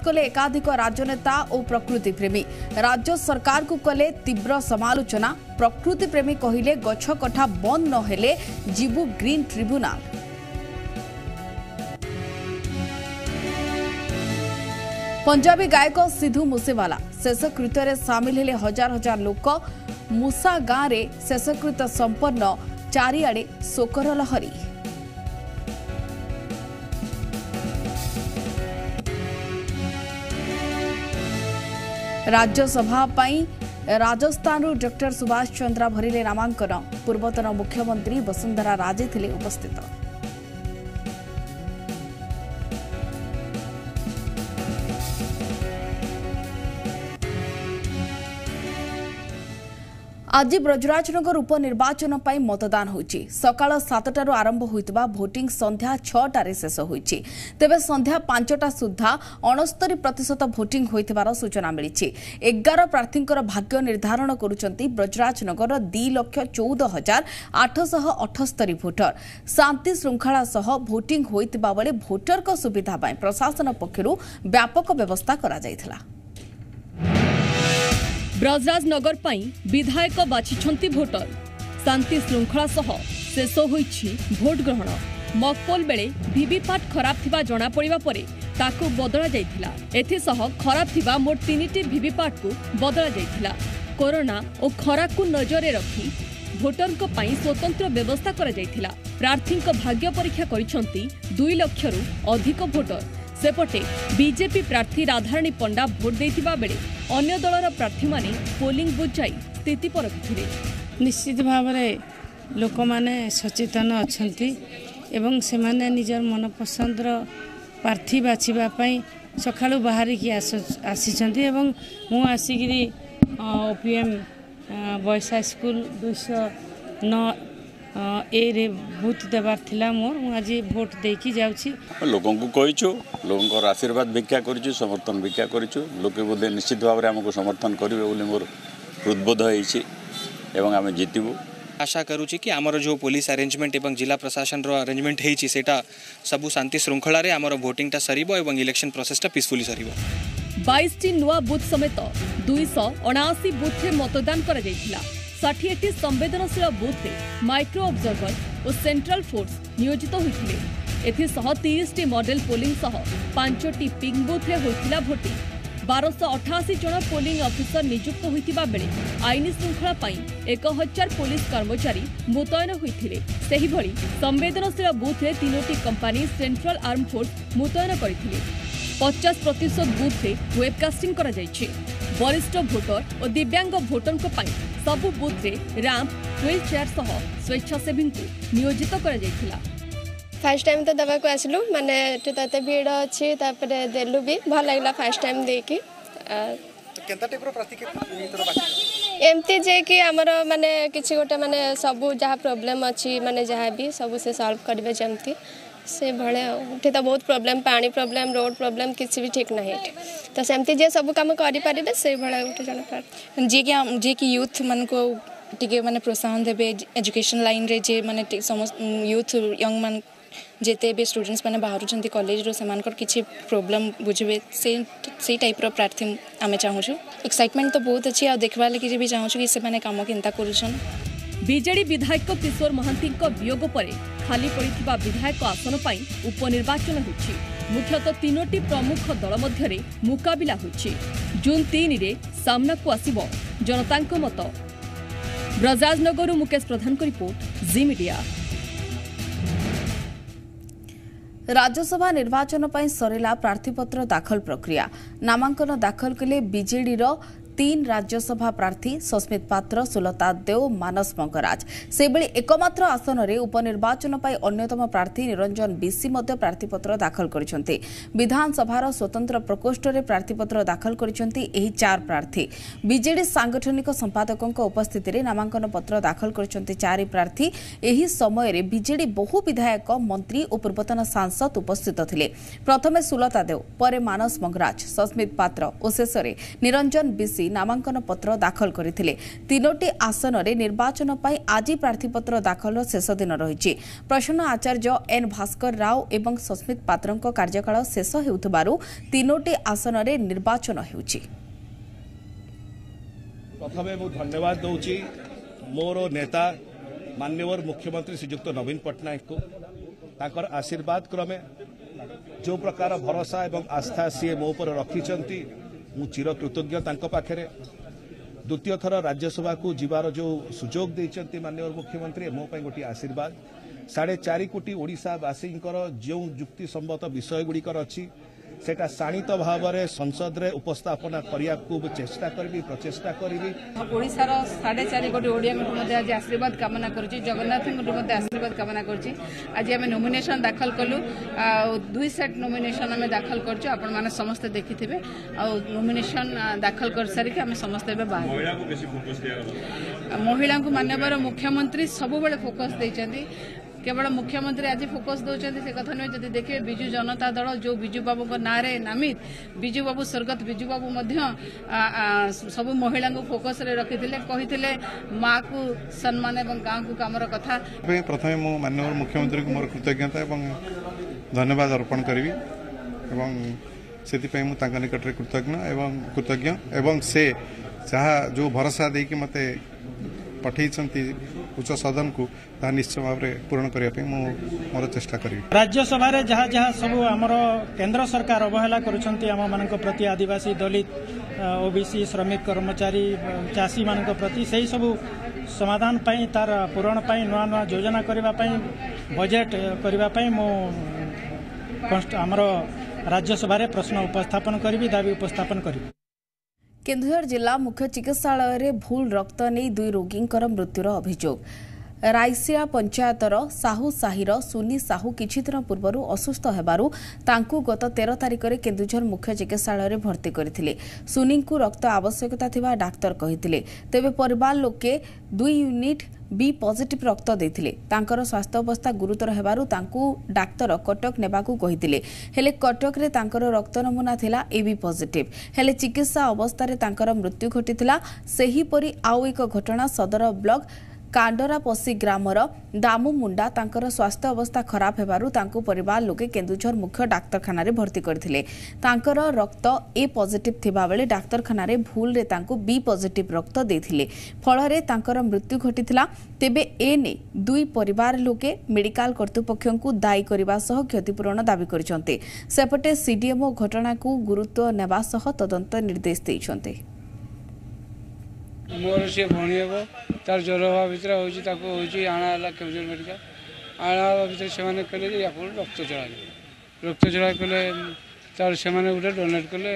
कले एकाधिक राजनेता और प्रकृति प्रेमी। राज्य सरकार को कले तीव्र समालोचना। प्रकृति प्रेमी कहिले गछ कटा बंद न हेले जीवु ग्रीन ट्रिब्यूनाल। पंजाबी गायक सिद्धू मूसेवाला शेषकृत्य में सामिल हेले हजार हजार लोक। मूसा गाँव में शेषकृत्य संपन्न, चारिआडे शोकर लहरी। राज्यसभा राजस्थान डॉक्टर सुभाष चंद्रा भरिले नामांकन। पूर्वतन मुख्यमंत्री वसुंधरा राजे थिले उपस्थित। आज ब्रजराजनगर उपनिर्वाचन पर मतदान होइछि। सकाळ 7टारू आरंभ होइतबा भोटिंग संध्या 6टारे शेष होइछि। तेबे संध्या 5टा सुद्धा 69% भोटिंग होइतबार सूचना मिलिछि। 11 प्रार्थींकर भाग्य निर्धारण करुचंती ब्रजराजनगर 2,14,878 भोटर। शांति श्रृंखला सह भोटिंग होइतबा बेले भोटरक सुविधा पय प्रशासन पक्षरु व्यापक व्यवस्था करा जायथिला। ब्रजराजनगर पाई विधायक बाछिछंती भोटर। शांति श्रृंखला सह शेष होइछि भोट ग्रहण। मकपोल बेले वीवीपैट खराब थिबा जणा पड़िबा परे ताकू बदला जायथिला। एथि सह खराब थिबा मोट 3टी वीवीपैट को बदला जायथिला। कोरोना और खरा को नजरे रखी भोटरक पाई स्वतंत्र व्यवस्था करा जायथिला। प्रार्थीक भाग्य परीक्षा करिसंती 2 लाखरू अधिक भोटर। सेपटे बीजेपी प्रार्थी राधाराणी पंडा भोट देथिबा बेले अन्य दलर प्रार्थी माने पोलिंग बुथ जाई स्थिति परखिथिले। निश्चित भाव में लोक माने सचेतन अछंती एवं से माने निजर मनपसंदर प्रार्थी बाछिबा पई सखाळु बाहरी की आसीचंती एवं मु आसीगिरी ओपीएम बॉयज हाई स्कूल 209 ए रे बूथ देवार थिला मोर आज भोट देकी जाउछी। लोगों को कहिछु, लोगों को आशीर्वाद भिक्षा करिछु, समर्थन भिक्षा करिछु। लोके बोधे निश्चित भाव में हमको समर्थन करिवे बोली मोर हृदबोध होईछि एवं आमे जीतिबु। आशा करूची कि आमर जो पुलिस अरेंजमेंट एवं जिला प्रशासन रो अरेंजमेंट हेछि सेटा सबु शांति श्रृंखला रे आमर वोटिंगटा सरीबो एवं इलेक्शन प्रोसेसटा पीसफुली सरीबो। 22टी नुआ बूथ समेत 279 बूथ रे मतदान करा जायथिला। 60टी संवेदनशील बूथ रे माइक्रो ऑब्जर्वर और सेंट्रल फोर्स नियोजित होइथिले। एथि सह 30टी मॉडल पोलिंग सह 5टी पिंक बूथ रे होइथिला भोटिंग। 1288 जन पोलिंग ऑफिसर नियुक्त होइतिबा बेले आईन श्रृंखला पाई 1000 पुलिस कर्मचारी मुतयन होइथिले। सेहि भली संवेदनशील बूथ रे 3टी कंपनी सेंट्रल आर्म फोर्स मुतयन करथिले। 50% बूथ रे वेबकास्टिंग करा जायछि। वरिष्ठ भोटर और दिव्यांग भोटर को पाई सबु बूथ रे रैंप व्हील चेयर सह स्वेच्छासेवी नियोजित करा जायथिला। फर्स्ट टाइम तो दवा को आसलु माने तते भीड़ अछि तापरे देलु भी भल लागला फर्स्ट टाइम देकी। केनता टाइप रो प्रार्थी के एमती जे कि हमर माने किछि गोटे माने सबु जहा प्रॉब्लम अछि माने जहा भी सबु से सॉल्व करबे जमती से भले उठे तो बहुत प्रॉब्लम पानी प्रॉब्लम रोड प्रॉब्लम किसी भी ठीक नहीं तो सेमती जे सब काम करि परिबे से भले उठे जन पर जे कि यूथ मन को टिके माने प्रोत्साहन देबे एजुकेशन लाइन रे जे माने समस्त यूथ यंग मन जेते बे स्टूडेंट्स माने बाहर छंती कॉलेज रो समान कर किछि प्रॉब्लम बुझबे से टाइप रो प्रार्थी आमे चाहू छु। एक्साइटमेंट तो बहुत अछि आ देखबा लागि जे भी चाहू छु कि से माने काम केनता करूछन। बीजेडी विधायक किशोर महांती वियोग पर खाली पड़िथिबा विधायक आसन पाई उपनिर्वाचन होछि। मुख्यतः 3टी प्रमुख दल मध्य मुकाबिला होछि। जून 3 रे सामना को आसीबो जनतांक मत। ब्रजराजनगर मुकेश प्रधान को रिपोर्ट जी मीडिया। राज्यसभा निर्वाचन पर सरेला प्रार्थीपत्र दाखल प्रक्रिया। नामांकन दाखल कले बीजेडी 3 राज्यसभा प्रार्थी सस्मित पात्र, सुलता देव, मानस मंगराज। से बेले एकमात्र आसन रे उपनिर्वाचन पर अन्यतम प्रार्थी निरंजन बीसी मध्य प्रार्थीपत्र दाखल करिसंते। विधानसभार स्वतंत्र प्रकोष्ठ रे प्रार्थीपत्र दाखल करिसंते एही 4 प्रार्थी। बीजेडी सांगठनिक संपादकक उपस्थिति रे नामांकन पत्र दाखल करिसंते 4 प्रार्थी। एही समय रे बीजेडी बहु विधायक, मंत्री और पूर्वतन सांसद उपस्थित थिले। प्रथमे सुलता देव, परे मानस मंगराज, सस्मित पात्र और शेष रे निरंजन बीसी ଆସି नामांकन पत्र दाखल करथिले। तीनोटी आसन रे निर्वाचन पई आज प्रार्थीपत्र दाखल शेष दिन रही। प्रसन्न आचार्य एन भास्कर राव एवं सस्मित पात्रଙ୍କ कार्यकाल शेष हेउथबारु तीनोटी आसन रे निर्वाचन हेउची। प्रथमे मु धन्यवाद दउची मोर नेता माननीय मुख्यमंत्री श्रीयुक्त नवीन पट्टनायक को ताकर आशीर्वाद क्रमे जो प्रकार भरोसा एवं आस्था सी मो पर रखिंट मु चिर कृतज्ञ तांको पाखरे। द्वितीय थर राज्यसभा को जीवार जो सुजोग देइचंती माननीय मुख्यमंत्री मो पई गोटी आशीर्वाद 4.5 कोटी ओडिशावासी जो जुक्ति सम्मत विषय गुड़िकर अच्छी सेटा शाणित भाव में संसद रे उपस्थापना करिया को चेष्टा करबी प्रचेष्टा करबी। ओडिशार 4.5 कोटी ओडिया आज आशीर्वाद कामना करुची जगन्नाथ आशीर्वाद कामना करुची। आज आम नॉमिनेशन दाखल कलु 2 सेट नॉमिनेशन आम दाखल करछु आपण माने समस्त देखिथिबे आ नॉमिनेशन दाखल कर सारी के आम समस्त महिला को माननीय मुख्यमंत्री सब बेले फोकस देइचंदी। केवल मुख्यमंत्री आज फोकस दौरान से कथा नुहे जब देखिए विजु जनता दल जो विजु बाबू ना नामित विजु बाबू स्वर्गत विजु बाबू सब महिला को फोकस रे रखी कही माँ को सम्मान और गाँव को कमर कथा। प्रथम मो माननीय मुख्यमंत्री को मोर कृतज्ञता और धन्यवाद अर्पण करी से निकट कृतज्ञ एवं से जहाँ जो भरोसा दे कि मते पठे उच्च सदन को निश्चय भाव में पूर्ण करने मोर चेष्टा करी। राज्यसभा जहाँ जहाँ सब आमर केंद्र सरकार अवहेला करुछंती आम मान प्रति आदिवासी दलित ओबीसी श्रमिक कर्मचारी चाषी मान प्रति से सब समाधान पाई तार पूरण पाई नुआ नुआ योजना करने बजेट करने मो आमर राज्यसभा प्रश्न उपस्थापन करी दाबी उपस्थापन करी। केन्दुझर जिला मुख्य चिकित्सालय रे भूल रक्त नहीं 2 रोगींकर मृत्युर अभियोग। रायसिया पंचायतर साहू साहिर सुनी साहू किछि दिन पूर्व असुस्थ हेबारु तांकु गत 13 तारिख में केन्दुझर मुख्य चिकित्सालय रे भर्ती करथिले। सुनी को रक्त आवश्यकता थिबा डाक्टर कहिथिले। तेबे परिवार लोके 2 यूनिट बी पॉजिटिव रक्त देथिले। तांकर स्वास्थ्य अवस्था गुरुतर हेबारु तांकु डाक्टर कटक नेबाकू कहिथिले। हेले कटक रे तांकर रक्त नमूना थिला एबी पॉजिटिव। हेले चिकित्सा अवस्था रे तांकर मृत्यु घटिथिला। सेही परी आउ एक घटना सदर ब्लॉक कांडरापसी ग्रामर दामू मुंडा तांकर स्वास्थ्य अवस्था खराब हेबारु तांकु परिवार लोके केन्दुझर मुख्य डाक्तरखाना रे भर्ती करथिले। तांकर रक्त ए पॉजिटिव थिबा बेले डाक्तरखाना रे भूल रे तांकु बी पॉजिटिव रक्त देथिले। फल रे तांकर मृत्यु घटिथिला। तेबे एने 2 परिवार लोके मेडिकल कर्तृपक्षଙ୍କୁ दायी करबा सह क्षतिपूरण दाबी करिसंते। सेपटे सीडीएमओ घटना को गुरुत्व नेबा सह तदंत निर्देश दैछंते। मोर सी भणी हे तार ज्वर हवा भितर हो आना केवल मेडिकल आना भितर से कहले रक्त चढ़ा कले तार से गोटे डोनेट कले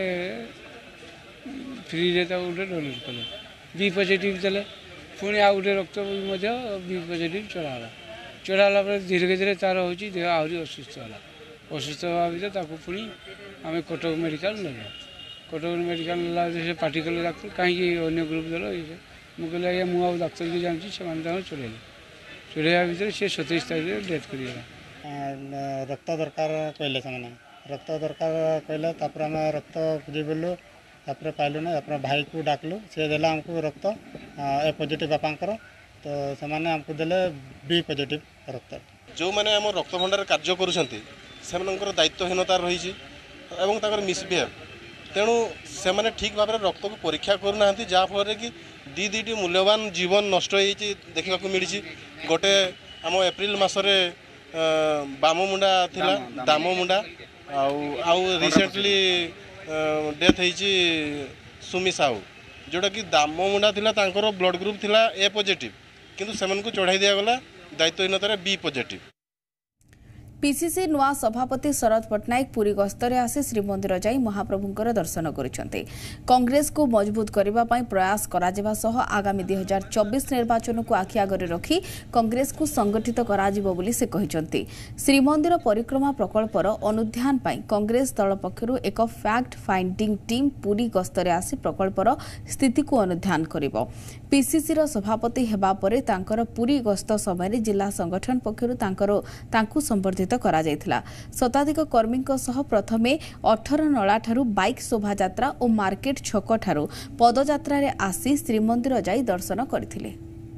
फ्री रे गोटे डोनेट कले बी पॉजिटिव देले पुणी आ गोटे रक्त बी पॉजिटिव चढ़ाला धीरे धीरे तार हो देह आहरी असुस्थ हवा भितर पुणी आम कटक मेडिकल ना कटक मेडिकल से पार्टी कले डाक्तर कहीं अन्य ग्रुप दल मुझे आज्ञा मुझे डाक्तर भी जानती से चढ़ाइया भितर सी 27 तारीख डेथ कर रक्त दरकार कहले से रक्त दरकार कहले आम रक्त खोजलु पाइलु ना भाई को डाकलु सी दे आमको रक्त ए पॉजिटिव बापांकर तो से आमको देले बी पॉजिटिव रक्त जो मैंने आम रक्त भंडार कार्य कर दायित्वहीनता रही मिसबिहेव तेणु से मैंने ठीक भाव में रक्त को परीक्षा करना जहाँफल कि 2 मूल्यवान जीवन नष्ट हो देखा मिली। गोटे आम एप्रिल मसरे बाममुंडा थिला दाममुंडा आउ रिसेंटली डेथ होती सुमी साहू जोटा कि दाममुंडा थिला तांकर ब्लड ग्रुप थिला ए पॉजिटिव किंतु सेमन को चढ़ाई दिया गला दायित्वहीनतार बी पॉजिटिव। पीसीसी नुआ सभापति शरद पट्टनायक पुरी गस्तरे आसी श्रीमंदिर जाई महाप्रभुंकर दर्शन करिसेंते। कांग्रेस को मजबूत करबा पई प्रयास कराजिबा सह आगामी 2024 निर्वाचन को आखि आगरे रखी कांग्रेस को संगठित कराजिबो बोली से कहिसेंते। श्रीमंदिर परिक्रमा प्रकल्पर अनुध्यान पई कांग्रेस दल पक्षरु एक फैक्ट फाइंडिंग टीम पुरी गस्तरे आसी प्रकल्पर स्थिति को अनुध्यान करिवो। पीसीसी रो सभापति हेबा परे तांकर पुरी गस्त समय जिला संगठन पक्षरु तांकु संबर्धित ଅନୁଷ୍ଠିତ କରାଯାଇଥିଲା। ଶତାଧିକ କର୍ମୀଙ୍କ ସହ ପ୍ରଥମେ 18 ନଳା ଠାରୁ ବାଇକ୍ ଶୋଭାଯାତ୍ରା ଓ ମାର୍କେଟ ଛକ ଠାରୁ ପଦଯାତ୍ରାରେ ଆସି ଶ୍ରୀମନ୍ଦିର ଯାଇ ଦର୍ଶନ କରିଥିଲେ।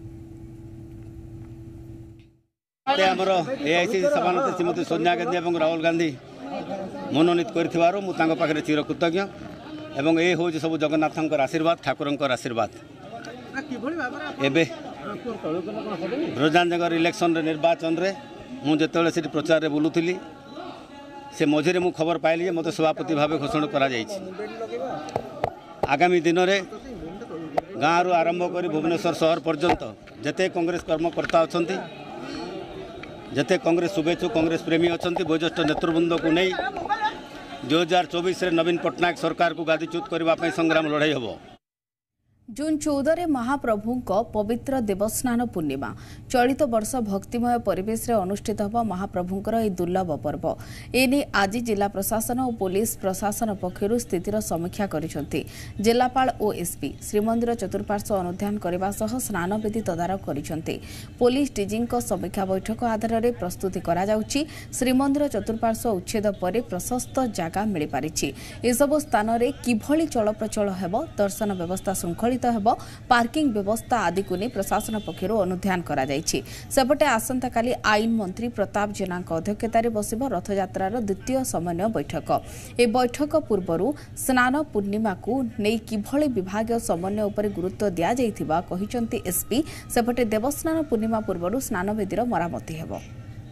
ଆମର ଏଆଇସିସି ସଭାନେତ୍ରୀ ଶ୍ରୀମତୀ ସୋନିଆ ଗାନ୍ଧୀ ଏବଂ ରାହୁଲ ଗାନ୍ଧୀ ମନୋନୀତ କରିଥିବାରୁ ମୁଁ ତାଙ୍କ ପାଖରେ ଚିର କୃତଜ୍ଞ ଏବଂ ଏ ହେଉଛି ସବୁ ଜଗନ୍ନାଥଙ୍କର ଆଶୀର୍ବାଦ, ଠାକୁରଙ୍କର ଆଶୀର୍ବାଦ। ଏବେ ବ୍ରଜାନଗର ଇଲେକ୍ସନରେ ନିର୍ବାଚନରେ ମୁଁ ଯେତେବେଳେ ସେଠି ପ୍ରଚାରରେ ବୁଲୁଥିଲି ସେ ମଝିରେ ମୁଁ ଖବର ପାଇଲି ଯେ ମୋତେ ସଭାପତି ଭାବେ ଘୋଷଣା କରାଯାଇଛି। ଆଗାମୀ ଦିନରେ ଗାଁରୁ ଆରମ୍ଭ କରି ଭୁବନେଶ୍ୱର ସହର ପର୍ଯ୍ୟନ୍ତ ଯେତେ କଂଗ୍ରେସ କର୍ମକର୍ତ୍ତା ଅଛନ୍ତି, ଯେତେ କଂଗ୍ରେସ शुभेच्छुक कांग्रेस प्रेमी अच्छा वयोज्येष्ठ नेतृवृंद को नहीं 2024 नवीन पट्टनायक सरकार को गादीच्युत करने संग्राम लड़ाई हम। जून 14 महाप्रभु पवित्र देवस्नान पूर्णिमा चलित वर्ष भक्तिमय परिवेश रे अनुष्ठित होगा महाप्रभुंकर यह दुर्लभ पर्व। एने आज जिला प्रशासन और पुलिस प्रशासन पक्षर स्थितिर समीक्षा करिसेंती। जिलापाल और एसपी श्रीमंदिर चतुर्पार्श्व अनुध्यान करने सह स्नान विधि तदारख करिसेंती। पुलिस डीजी समीक्षा बैठक आधार में प्रस्तुति करा जाउची। श्रीमंदिर चतुर्पार्श्व उच्छेद पर प्रशस्त जगह मिल पारिछि। एसबु स्थान में किभली चलप्रचल हेबो, दर्शन व्यवस्था श्रृंखलित पार्किंग व्यवस्था आदि को नहीं प्रशासन पक्षर अनुध्यान करा जायछि। सेपटे आसंता काली आईन मंत्री प्रताप जेना अध्यक्षतार बसिब रथयात्रार द्वितीय समन्वय बैठक। ए बैठक पूर्व स्नान पूर्णिमा को नहीं किभली विभाग समन्वय उपर गुरुत्व दिया जायथिबा कहिसंती एसपी। सेपटे देवस्नान पूर्णिमा पूर्व स्नान वेदीर मरामती हेबो।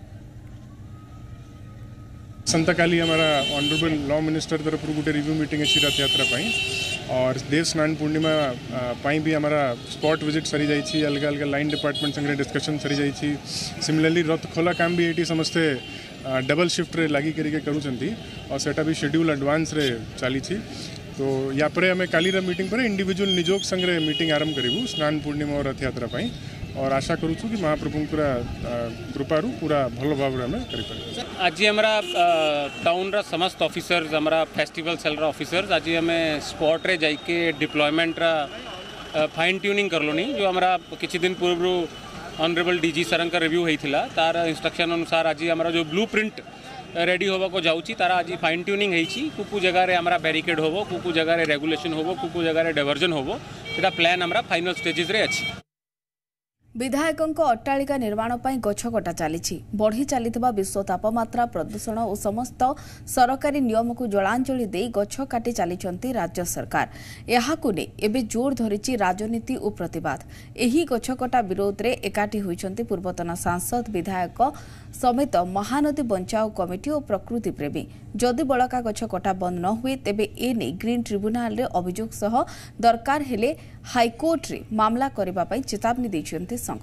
संतकाली हमारा ऑनरेबल लॉ मिनिस्टर तरफ गोटे रिव्यू मीटिंग अच्छी रथ यात्रा और देव स्नान पूर्णिमा भी हमारा स्पॉट विजिट सरी जाइए। अलग अलग लाइन डिपार्टमेंट संगे डिस्कशन सरी जाइए। सिमिलरली रथ खोला काम भी ये समस्ते डबल शिफ्ट रे लगी करके करूँगी और सेटा भी शेड्यूल एडवांस रे चली। तो या पर आम काली मीटिंग पर इंडिविजुअल निजोग संगे मीटिंग आरंभ करूँ स्नान पूर्णिमा और रथ यात्रा और आशा करूँ कि महाप्रभु कृपारू पूरा भल भाव में कर। आज हमारा टाउन रा समस्त ऑफिसर्स हमारा फेस्टिवल सेल रा ऑफिसर्स आज हमें स्पॉट रे जाके डिप्लॉयमेंट रा फाइन ट्यूनिंग करलोनी। जो हमारा किछि दिन पूर्व ऑनरेबल डीजी सर का रिव्यू होइथिला तार इंस्ट्रक्शन अनुसार आज हमारा जो ब्लू प्रिंट रेडी होबा को जाउची तारा आज फाइन ट्यूनिंग होइछि। कुकु जगह रे हमारा बैरिकेड होबो, कुकु जगह रे रेगुलेशन होबो, कुकु जगह रे डाइवर्जन होबो। सेटा प्लान हमारा फाइनल स्टेजेस रे अछि। विधायकों अट्टालिका निर्माण पर गछ कटा चली बढ़ी चली विश्व तापमात्रा प्रदूषण और समस्त सरकारी नियम को जलांजलि दे गछ काटी चली राज्य सरकार। यहाकु ने एबे जोर धरिछि राजनीति और प्रतिवाद। एही गछ कटा विरोध रे एकाठी होइछन्ति पूर्वतन सांसद विधायक समेत महानदी बंचाओ कमिटी और प्रकृति प्रेमी। जदि बड़का गछ कटा बंद न हुए तेबे एने ग्रीन ट्रिब्यूनाल रे अभियोग सह दरकार हेले हाईकोर्ट रे मामला करबा पई चेतावनी दैछन्ति संघ।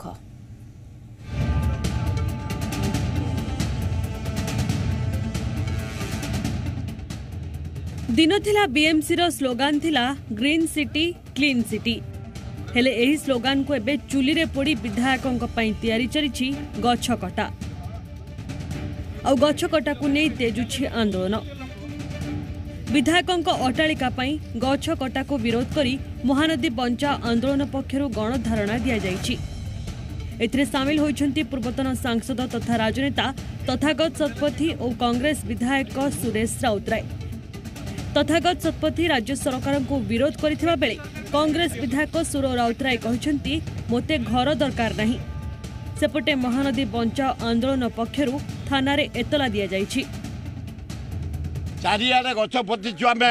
दिन थिला बीएमसी रो स्लोगान थिला ग्रीन सिटी क्लीन सिटी। हेले एही स्लोगान को एबे चुली रे पोड़ी विधायकों पई तैयारी चलिछि गछ कटा और गछ कटा को नहीं तेजुछि आंदोलन। विधायकों अट्टालिका पई गछ कटा को विरोध करी महानदी बंचा आंदोलन पक्षरु गणधारणा दिया जाइछि। एथिरे सामिल होइछन्ति पूर्वतन सांसद तथा राजनेता तथागत शतपथी और कांग्रेस विधायक सुरेश राउतराय। तथागत शतपथी राज्य सरकार को विरोध करथिबा बेले कांग्रेस विधायक सुर राउतराय कहिसन्ति मोते घर दरकार नहीं। सेपटे महानदी बंचाओ आंदोलन पक्षरु थाना रे एतला दिया जाइछि। चारियाडे गछ पोतिछु आमे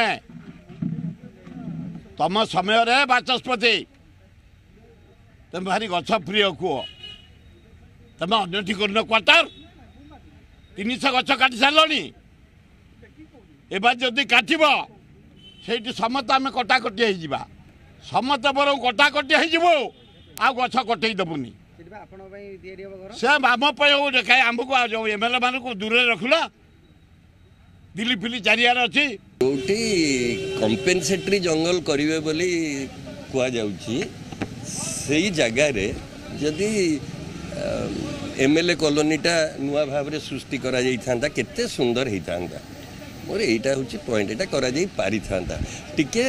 तम समय रे बाचस्पति तम भारी गछ प्रिय को तम अन्यठी करन क्वार्टर 300 गछ काटी सारलनी एबा जदि काटिबो सेठी समत आमे कटा कटी हे जिबा समत बर कटा कटी हे जिवो आ गछ कटई दबुनी से आम देखाए आमको एमएलए मान को दूर रखला दिल्ली फिली चारियार अच्छी जोटी कंपेनसेटरी जंगल करेंगे बोली कहुच्छी से जगार जदि एमएलए कॉलोनीटा नुआ भाव में सृष्टि करा जाइथांता केते सुंदर होता मोर यहाँ हूँ पॉइंट यहाँ करा जाई पारि था टिके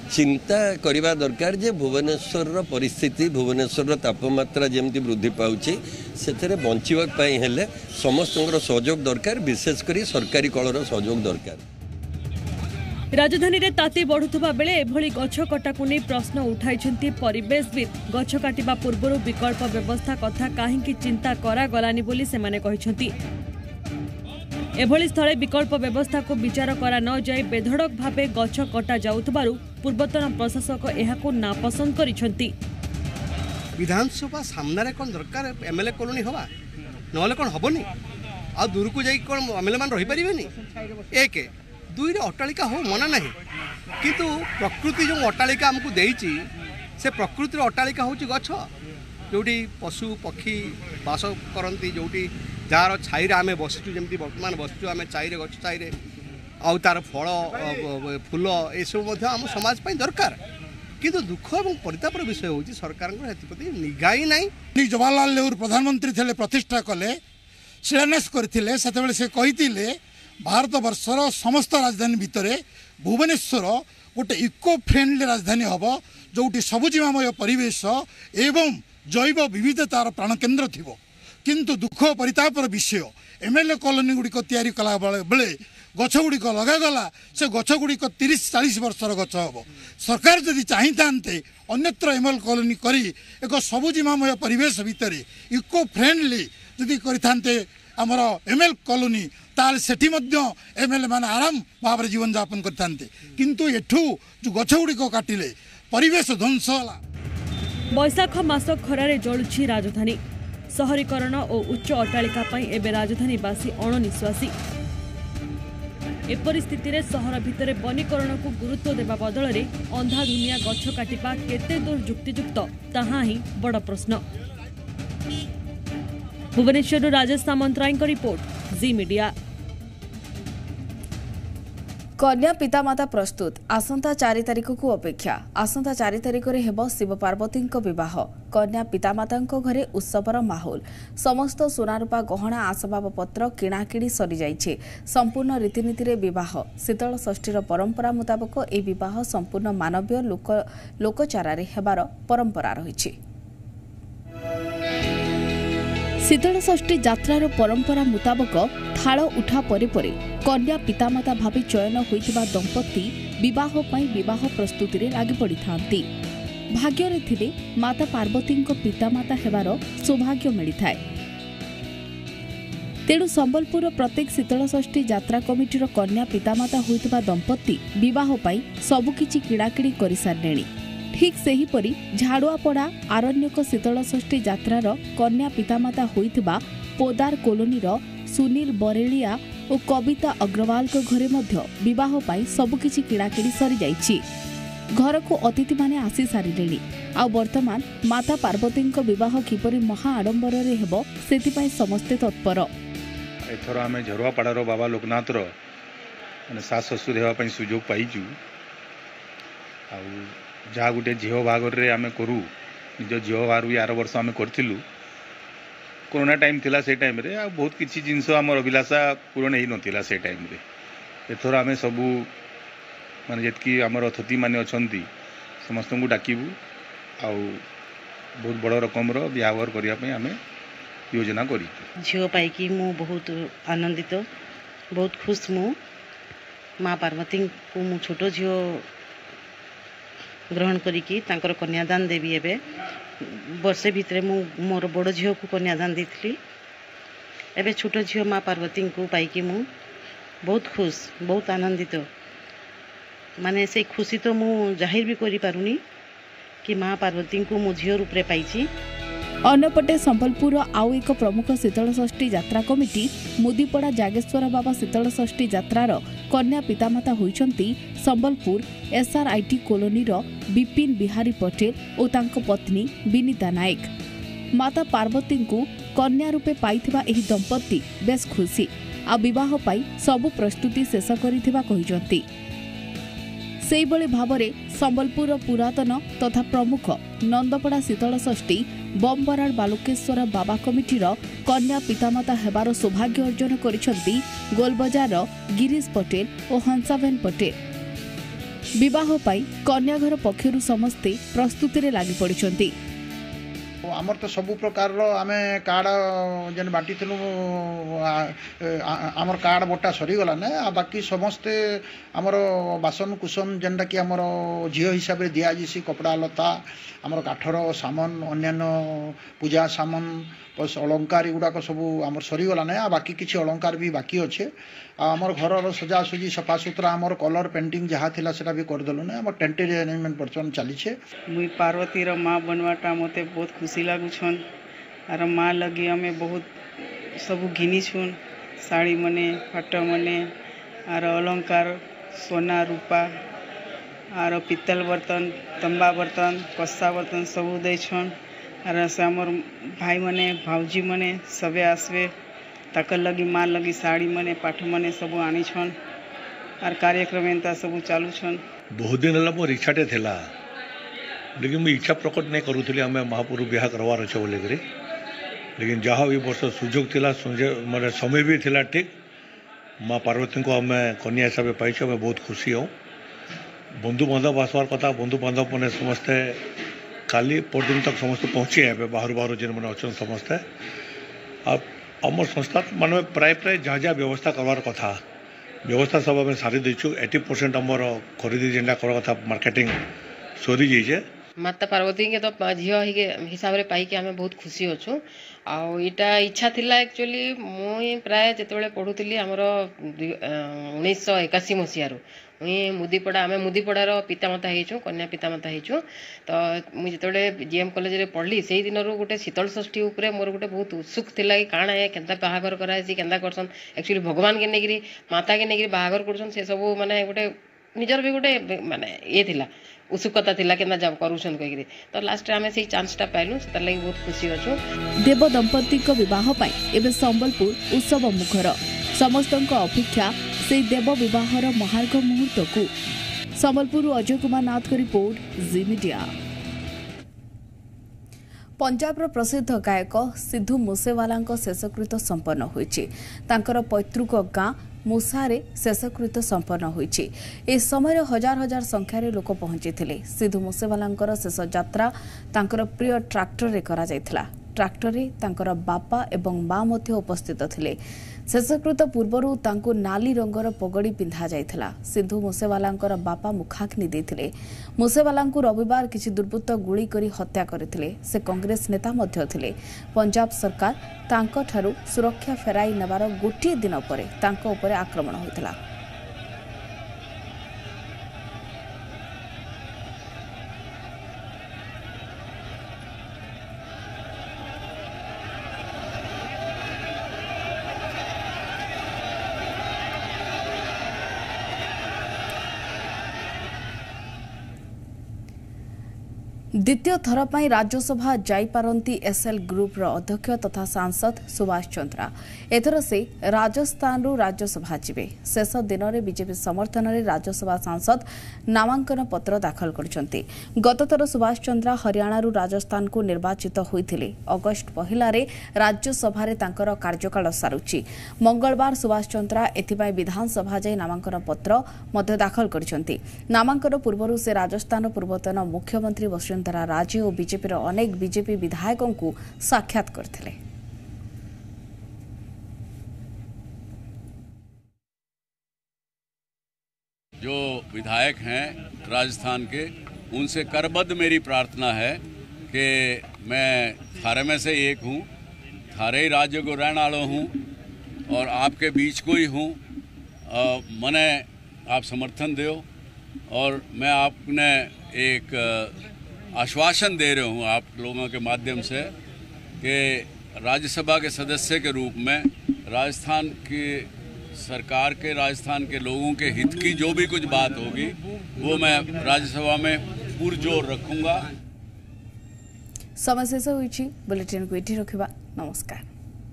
चिंता करवा दरकार जे भुवनेश्वर परिस्थिति भुवनेश्वर तापमात्रा जमती वृद्धि पाउछि से बंचवा हेले समस्त सहयोग दरकार विशेषकर सरकारी कलर सहयोग दरकार। राजधानी रे ताती बढ़ुवा बेले एभली गछ कटाकू नहीं प्रश्न उठाई परिवेशविद गछ काटिबा पूर्व विकल्प व्यवस्था कथा काहींकी चिंता करागलानी बोली सेमाने कहिसंती। एभली स्थले विकल्प व्यवस्था को विचार करा न जाय बेधड़क भावे गछ कटा जाउथबारु पूर्वतन प्रशासक एहाको नापसंद करिसंती। विधानसभा सामने कौन दरकार एमएलए कॉलोनी हवा नहले कौन हबनी आ दूर को जाई कौन एमएलए मान रही परिबेनी। एक दुई अट्टालिका हो मना नहीं किंतु प्रकृति जो अट्टालिका आमको देइछि से प्रकृतिर अट्टालिका होची गछ जोटी पशु पक्षी बास करती जोटी जार छाई आम बसचु जमी बर्तमान बसचु आम छाई गछ छाई आउ तार फल फूल ये सब आम समाज पाई दरकार किंतु दुख और परितापर विषय होची सरकार प्रति निगा ही नहीं। जवाहरलाल नेहरू प्रधानमंत्री थे प्रतिष्ठा कले शिलान्यास करथिले सेतेबेले से कहिथिले भारत वर्षर समस्त राजधानी भितर भुवनेश्वर गोटे इको फ्रेंडली राजधानी हम जोटी सबुजिमामय परिवेश एवं जैव विविधतार प्राणकेन्द्र थी किंतु दुख परितापर विषय एमएलए कॉलोनी गुड़िक तैयारी कला बेले गछ गुड़िक लगागला से गछ गुड़िक 30-40 वर्षर गछ हम सरकार जदि चाहिए अन्यत्र एमएलए कॉलोनी करी एक सबुजिमामय परिवेश भितर इको फ्रेंडली जदि करते आमर एमएलए कॉलोनी ताल सेठी एमएलए मान आराम भाव में जीवन यापन करते किंतु एठू जो गछ गुड़िक काटिले परिवेश ध्वंस होला। बैशाख मास खरारे जलुछि राजधानी शहरीकरण और उच्च अट्टालिका पई एबे राजधानीवासी अणनिश्वासी। ए परिस्थिति रे शहर भितर वनीकरण को गुरुत्व देवा बदल रे अंधाधुनिया गछ काटिबा केते दूर युक्तियुक्त ताहा ही बड़ प्रश्न। भुवनेश्वर राजेश सामंतराय को रिपोर्ट जी मीडिया। कन्या पितामाता प्रस्तुत आसंता 4 तारिख को अपेक्षा। आसंता 4 तारिख रे हेबो शिव पार्वती विवाह। कन्या पितामाता घरे उत्सवर माहौल समस्त सोनारूपा गहना आसबाब पत्र किणाकिणी सरी जाइछे। संपूर्ण रीतिनीति रे विवाह शीतल षष्ठीर परंपरा मुताबक ए विवाह संपूर्ण मानवीय लोकचारा रे हेबार परंपरा रहिछि। शीतल षष्ठी यात्रार परंपरा मुताबक थाल उठा परे परे कन्या पितामाता भावे चयन होइतिबा दंपति विवाह पई विवाह प्रस्तुति रे लागि पड़ी थांती। भाग्य रे थिले माता पार्वती पितामाता हेबार सौभाग्य मिलिथाय। तेणु संबलपुर प्रत्येक शीतल षष्ठी यात्रा कमिटीर कन्या पितामाता होइतिबा दंपति विवाह पई सबुकिछि किणाकिणी करि सारलेणी। ठीक सेहीपरि झाड़ुआपड़ा आरण्यक शीतल षष्ठी यात्रार कन्या पितामाता होइतिबा पोदार कॉलोनीर सुनील बरेलिया और कविता अग्रवाल घरे मध्य विवाह पाई सबुकिछि किणाकिणी सरी जाइछि। घर को अतिथि माने आसी सारिलेणी। आ वर्तमान माता पार्वती विवाह किपरि महा आडंबर रे हेबो सेतिपई समस्ते तत्पर। एथर आमे झरुआपड़ार बाबा लोकनाथर माने सास ससुर हेबा पई सुजोग पाइछु। आ जहाँ गोटे झील बागर आम करूँ निज झील बाहर भी 8 वर्ष आम करूँ कोरोना टाइम थिला से टाइम रे आ बहुत किसी जिनस आम अभिलाषा पूरण हो नाला से टाइम रे। एथर आम सबू माने जी आम अतिथि माने अच्छी समस्त को डाकबू आ बहुत बड़ रकम बिहावर करने आम योजना कर झील पाई मु बहुत आनंदित बहुत खुश मु माँ पार्वती को मु छोट झील ग्रहण करिकी तांकर कन्यादान देवी एबे वर्षे भितरे मु मोर बड़ झील को कन्यादान देथली। एबे छोट झील माँ पार्वती को पाई मु बहुत खुश बहुत आनंदित माने से खुशी तो मु जाहिर भी करि पारुनी कि माँ पार्वती को मु झील रूप रे पाइछि। अन्यपटे संबलपुर आउ एक प्रमुख शीतल षष्ठी यात्रा कमिटी मुदीपड़ा जागेश्वर बाबा शीतल षष्ठी यात्रार कन्या पितामाता होइछंती संबलपुर एसआरआईटी कॉलोनीर विपिन बिहारी पटेल और तांको पत्नी विनीता नायक। माता पार्वती को कन्या रूपे पाइथिबा एही दंपति बेस खुशी आ विवाह पाई सबु प्रस्तुति शेष करिथिबा कहिजंती। सेहिभଳି भावरे संबलपुर पुरातन तथा प्रमुख नंदपड़ा शीतल षष्ठी बमबराड़ बालुकेश्वर बाबा कमिटीर कन्या पितामाता हेबार सौभाग्य अर्जन करिसंती गोलबजार गिरीश पटेल और हंसाबेन पटेल। विवाह पाई कन्याघर पक्षरु समस्ते प्रस्तुति लागि पड़िछन्ति। आमर तो सबु प्रकार आमे कार्ड जेन बांटी थिलु आमर कार्ड बोटा सरी गला ने बाकी समस्ते आमर बासन कुसन जेनटा कि आमर झियो हिसाब रे दिया जिसी कपड़ा लता आमर काठर सामान अन्यान्य पूजा सामान अलंकार गुड़ाक सब आमर सरी गला ने बाकी किछि अलंकार भी बाकी अच्छे आमर घर सजासुजी सफा सुतरा आमर कलर पेंटिंग जहाँ थिला सेटा भी कर देलु ने आमर टेंटेरी अरेंजमेंट पर्सन चली छे। मुई पार्वती रो माँ बनवाटा मते बहुत खुशी लागु छन आर माँ लगी हमें बहुत सब घिनी छुन साड़ी मने फाट मने आर अलंकार सोना रूपा आर पित्तल बर्तन तंबा बर्तन कस्सा बर्तन सब दे छन आर से हमर भाई मने भाउजी मने सबे आसबे ताकर लगी माँ लगी साड़ी मने पाठ मने सब आनी छन आर कार्यक्रम एंता सब चालू छन। बहुत दिन हला मोर इच्छाटे थिला लेकिन मुझे इच्छा प्रकट नहीं करूली आम महापुरु बिहा करवार अच्छे बोलिकी लेकिन जहाँ भी वर्ष सुजोग थिला माने समय भी थिला ठीक माँ पार्वती को आम कन्या हिसाब से पाई आम बहुत खुशी हूँ। बंधु बांधव आसवार कथा बंधु बांधव मैंने समस्ते काली परदिन तक समस्ते पहुँची हैं बाहर बाहर जेन मैंने अच्छा समस्ते आम संस्था मान प्राय प्राय जहाँ जहाँ व्यवस्था करवार कथा व्यवस्था सब आम सारी देचु 80% आमर खरीदी जेनटा कर कथा मार्केटिंग सरी जाइए। माता पार्वती के तो झील हिसाब से पाई आम बहुत खुशी अच्छु आईटा इच्छा थिला एक्चुअली मुई प्राय जिते पढ़ुली आमर 1981 मसीह मुई मुदीपड़ा आम मुदीपड़ार पितामाता होइछु कन्या पितामाता होइछु तो मुझे जिते जीएम कॉलेज रे पढ़ली से दिन गोटे शीतल षष्ठी उपरे मोर गोटे बहुत उत्सुक थिला कि काଣା है केनता बाहागर करासी केनता करसन एक्चुअली भगवान के नेगिरी माता के नेगिरी बाहागर करसन से सब माने गोटे निजर भी गोटे माने ये थिला उत्सुकता थिला केना जब करूछन कहिरी तो लास्ट आमे से चांसटा पाइलु से लागि बहुत खुशी अछु। देव दंपति को विवाह पाई एबे संबलपुर उत्सव मुखर समस्तक अपेक्षा से देव विवाहर महार्घ मुहूर्त को संबलपुर अजय कुमार नाथ को रिपोर्ट जी मीडिया। पंजाबर प्रसिद्ध गायक सिद्धू मूसेवाला शेषकृत संपन्न होइछि तांकर पैतृक गां मूसारे शेषकृत संपन्न होइछि। ए समय हजार हजार संख्यार लोक पहुंचीथिले। सिद्धू मूसेवाला शेष यात्रा तांकर प्रिय ट्रैक्टर रे करा जायथिला। ट्रैक्टर रे तांकर बापा एवं मां मध्य उपस्थित थिले। शेषकृत पूर्वरु तांको नाली रंगर पगड़ी पिंधा जायथिला। सिद्धू मूसेवालांकर बापा मुखाग्नि देथिले। मूसेवालांकु रविवार किछि दुर्बृत्त गुली करी हत्या करथिले। से कांग्रेस नेता मध्य थिले। पंजाब सरकार तांको ठारू सुरक्षा फेराई नेबार गोटिए दिन परे तांको उपरे आक्रमण होइथिला। द्वितीय थर पर राज्यसभा जाईपारती एसएल ग्रुप अध्यक्ष तथा सांसद सुभाष चंद्रा एथर से राजस्थान राज्यसभा जीवे। शेष दिन में बीजेपी समर्थन में राज्यसभा सांसद नामांकन पत्र दाखल करछन्ति। गतथर सुभाष चंद्रा हरियाणा राजस्थान को निर्वाचित होइथिले। अगस्ट पहला राज्यसभा रे तांकर कार्यकाल सारुछि। मंगलवार सुभाष चंद्रा एथिपाई विधानसभा जाई नामांकन पत्र मध्य दाखल करछन्ति। नामांकन पूर्व से राजस्थान पूर्वतन मुख्यमंत्री वसुंधरा राजे और बीजेपी अनेक बीजेपी विधायकों को साक्षात करथिले। जो विधायक हैं राजस्थान के उनसे करबद्ध मेरी प्रार्थना है कि मैं थारे में से एक हूँ, थारे ही राज्य को रहने वाला हूँ और आपके बीच को ही हूँ। मने आप समर्थन दो और मैं आपने एक आश्वासन दे रहा हूँ आप लोगों के माध्यम से कि राज्यसभा के सदस्य के रूप में राजस्थान की सरकार के राजस्थान के लोगों के हित की जो भी कुछ बात होगी वो मैं राज्यसभा में पुरजोर रखूंगा। समय शेष होइछि। बुलेटिन को एठी रखिबा। नमस्कार।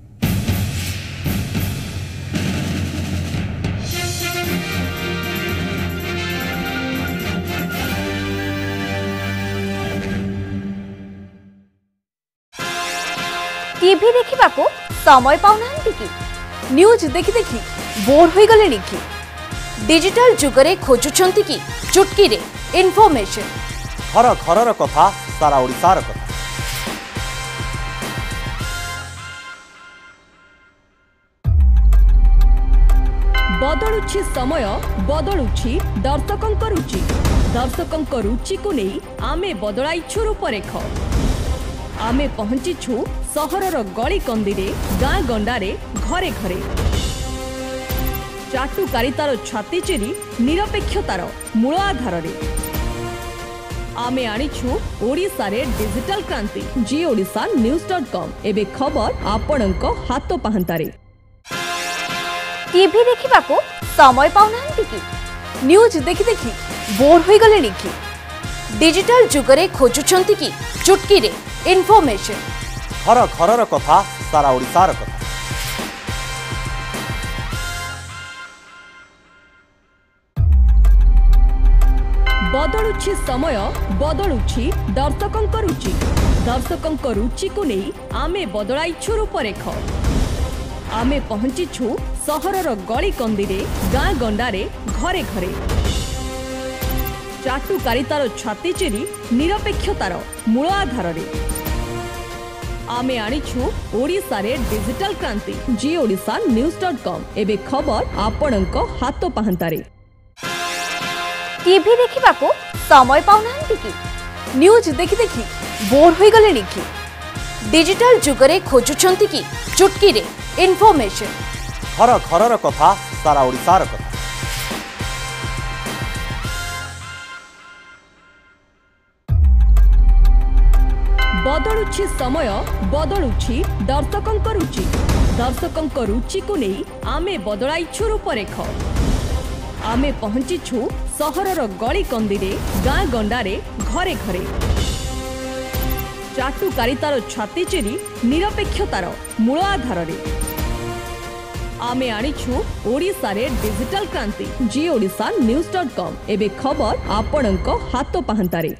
टीवी देखा समय पाऊना कि न्यूज देखि देखि बोर हो गले कि डिजिटल जुगरे खोजुछंती कि चुटकी रे इन्फॉर्मेशन घर घर कथा सारा ओडिशार कथा। बदलुछि समय बदलुछि दर्शकंक रुचि दर्शकंक रुचि को नहीं आमे बदलाइछु रूपरेख आमे पहुंचीछु सहरर गली कंदीरे गाँ गंडारे घरे घरे चाटुकारितार छाती चिरी निरपेक्षतार मूल आधार आमे आनिछु ओडिशारे डिजिटल क्रांति जी ओडिशा न्यूज.com एबे खबर आपणक हाथ पाहंतारे। टीवी देखा समय पाऊना कि न्यूज देखि देखि बोर हो गले कि डिजिटल जुगरे खोजुछंती कि चुटकी रे इन्फॉर्मेशन घर घर कथा सारा ओडिशार कथा। बदलुछि समय बदलुछि दर्शकंक रुचि दर्शकंक रुचि को नहीं आमे बदलाइछु रूपरेख आमे पहुंचीछु सहरर गली कंदीरे गाँ गंडारे घरे घरे चाटुकारितार छाती चिरी निरपेक्षतार मूल आधार आमे आनिछु ओडिशारे डिजिटल क्रांति जी ओडिशा न्यूज.com एबे खबर आपणक हाथ पाहंतारे। टीवी देखा समय पाऊना कि न्यूज देखि देखि बोर हो गले कि डिजिटल जुगरे खोजुछंती कि चुटकी रे इन्फॉर्मेशन घर घर कथा सारा ओडिशार कथा। बदलुछि समय बदलुछि दर्शकंक रुचि दर्शकंक रुचि को नहीं आमे बदलाइछु रूपरेख आमे पहुंचीछु सहरर गली कंदीरे गाँ गंडारे घरे घरे चाटुकारितार छाती चिरी निरपेक्षतार मूल आधार आमे आनिछु ओडिशारे डिजिटल क्रांति जी ओडिशा न्यूज.com एबे खबर आपणक हाथ पाहंतारे।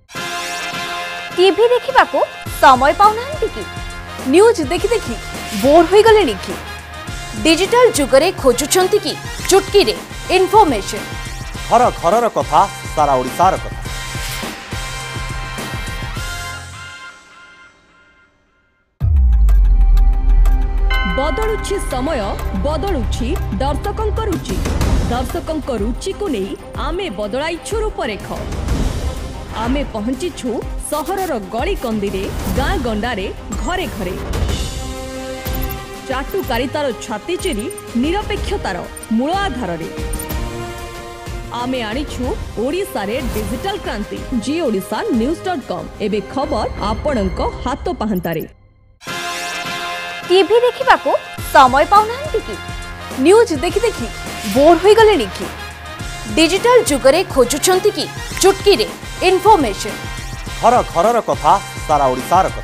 टीवी देखा समय पाऊना कि न्यूज देखि देखि बोर हो गले कि डिजिटल जुगरे खोजुछंती कि चुटकी रे इन्फॉर्मेशन घर घर कथा सारा ओडिशार कथा। बदलुछि समय बदलुछि दर्शकंक रुचि दर्शकंक रुचि को नहीं आमे बदलाइछु रूपरेख आमे पहुंचीछु सहरर गली कंदीरे गाँ गंडारे घरे घरे चाटुकारितार छाती चिरी निरपेक्षतार मूल आधार आमे आनिछु ओडिशारे डिजिटल क्रांति जी ओडिशा न्यूज.com एबे खबर आपणक हाथ पाहंतारे। टीवी देखा समय पाऊना कि न्यूज देखि देखि बोर हो गले कि डिजिटल जुगरे खोजुछंती कि चुटकी रे इन्फॉर्मेशन घर घर कथा सारा ओडिशार कथा।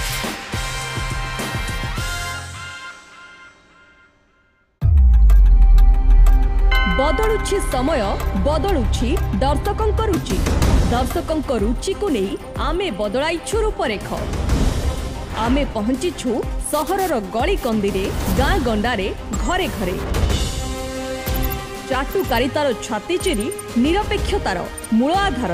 बदलुछि समय बदलुछि दर्शकंक रुचि दर्शकंक रुचि को नहीं आमे बदलाइछु रूपरेख आमे पहुंचीछु सहरर गली कंदीरे गाँ गंडारे घरे घरे चाटुकारितार छाती चिरी निरपेक्षतार मूल आधार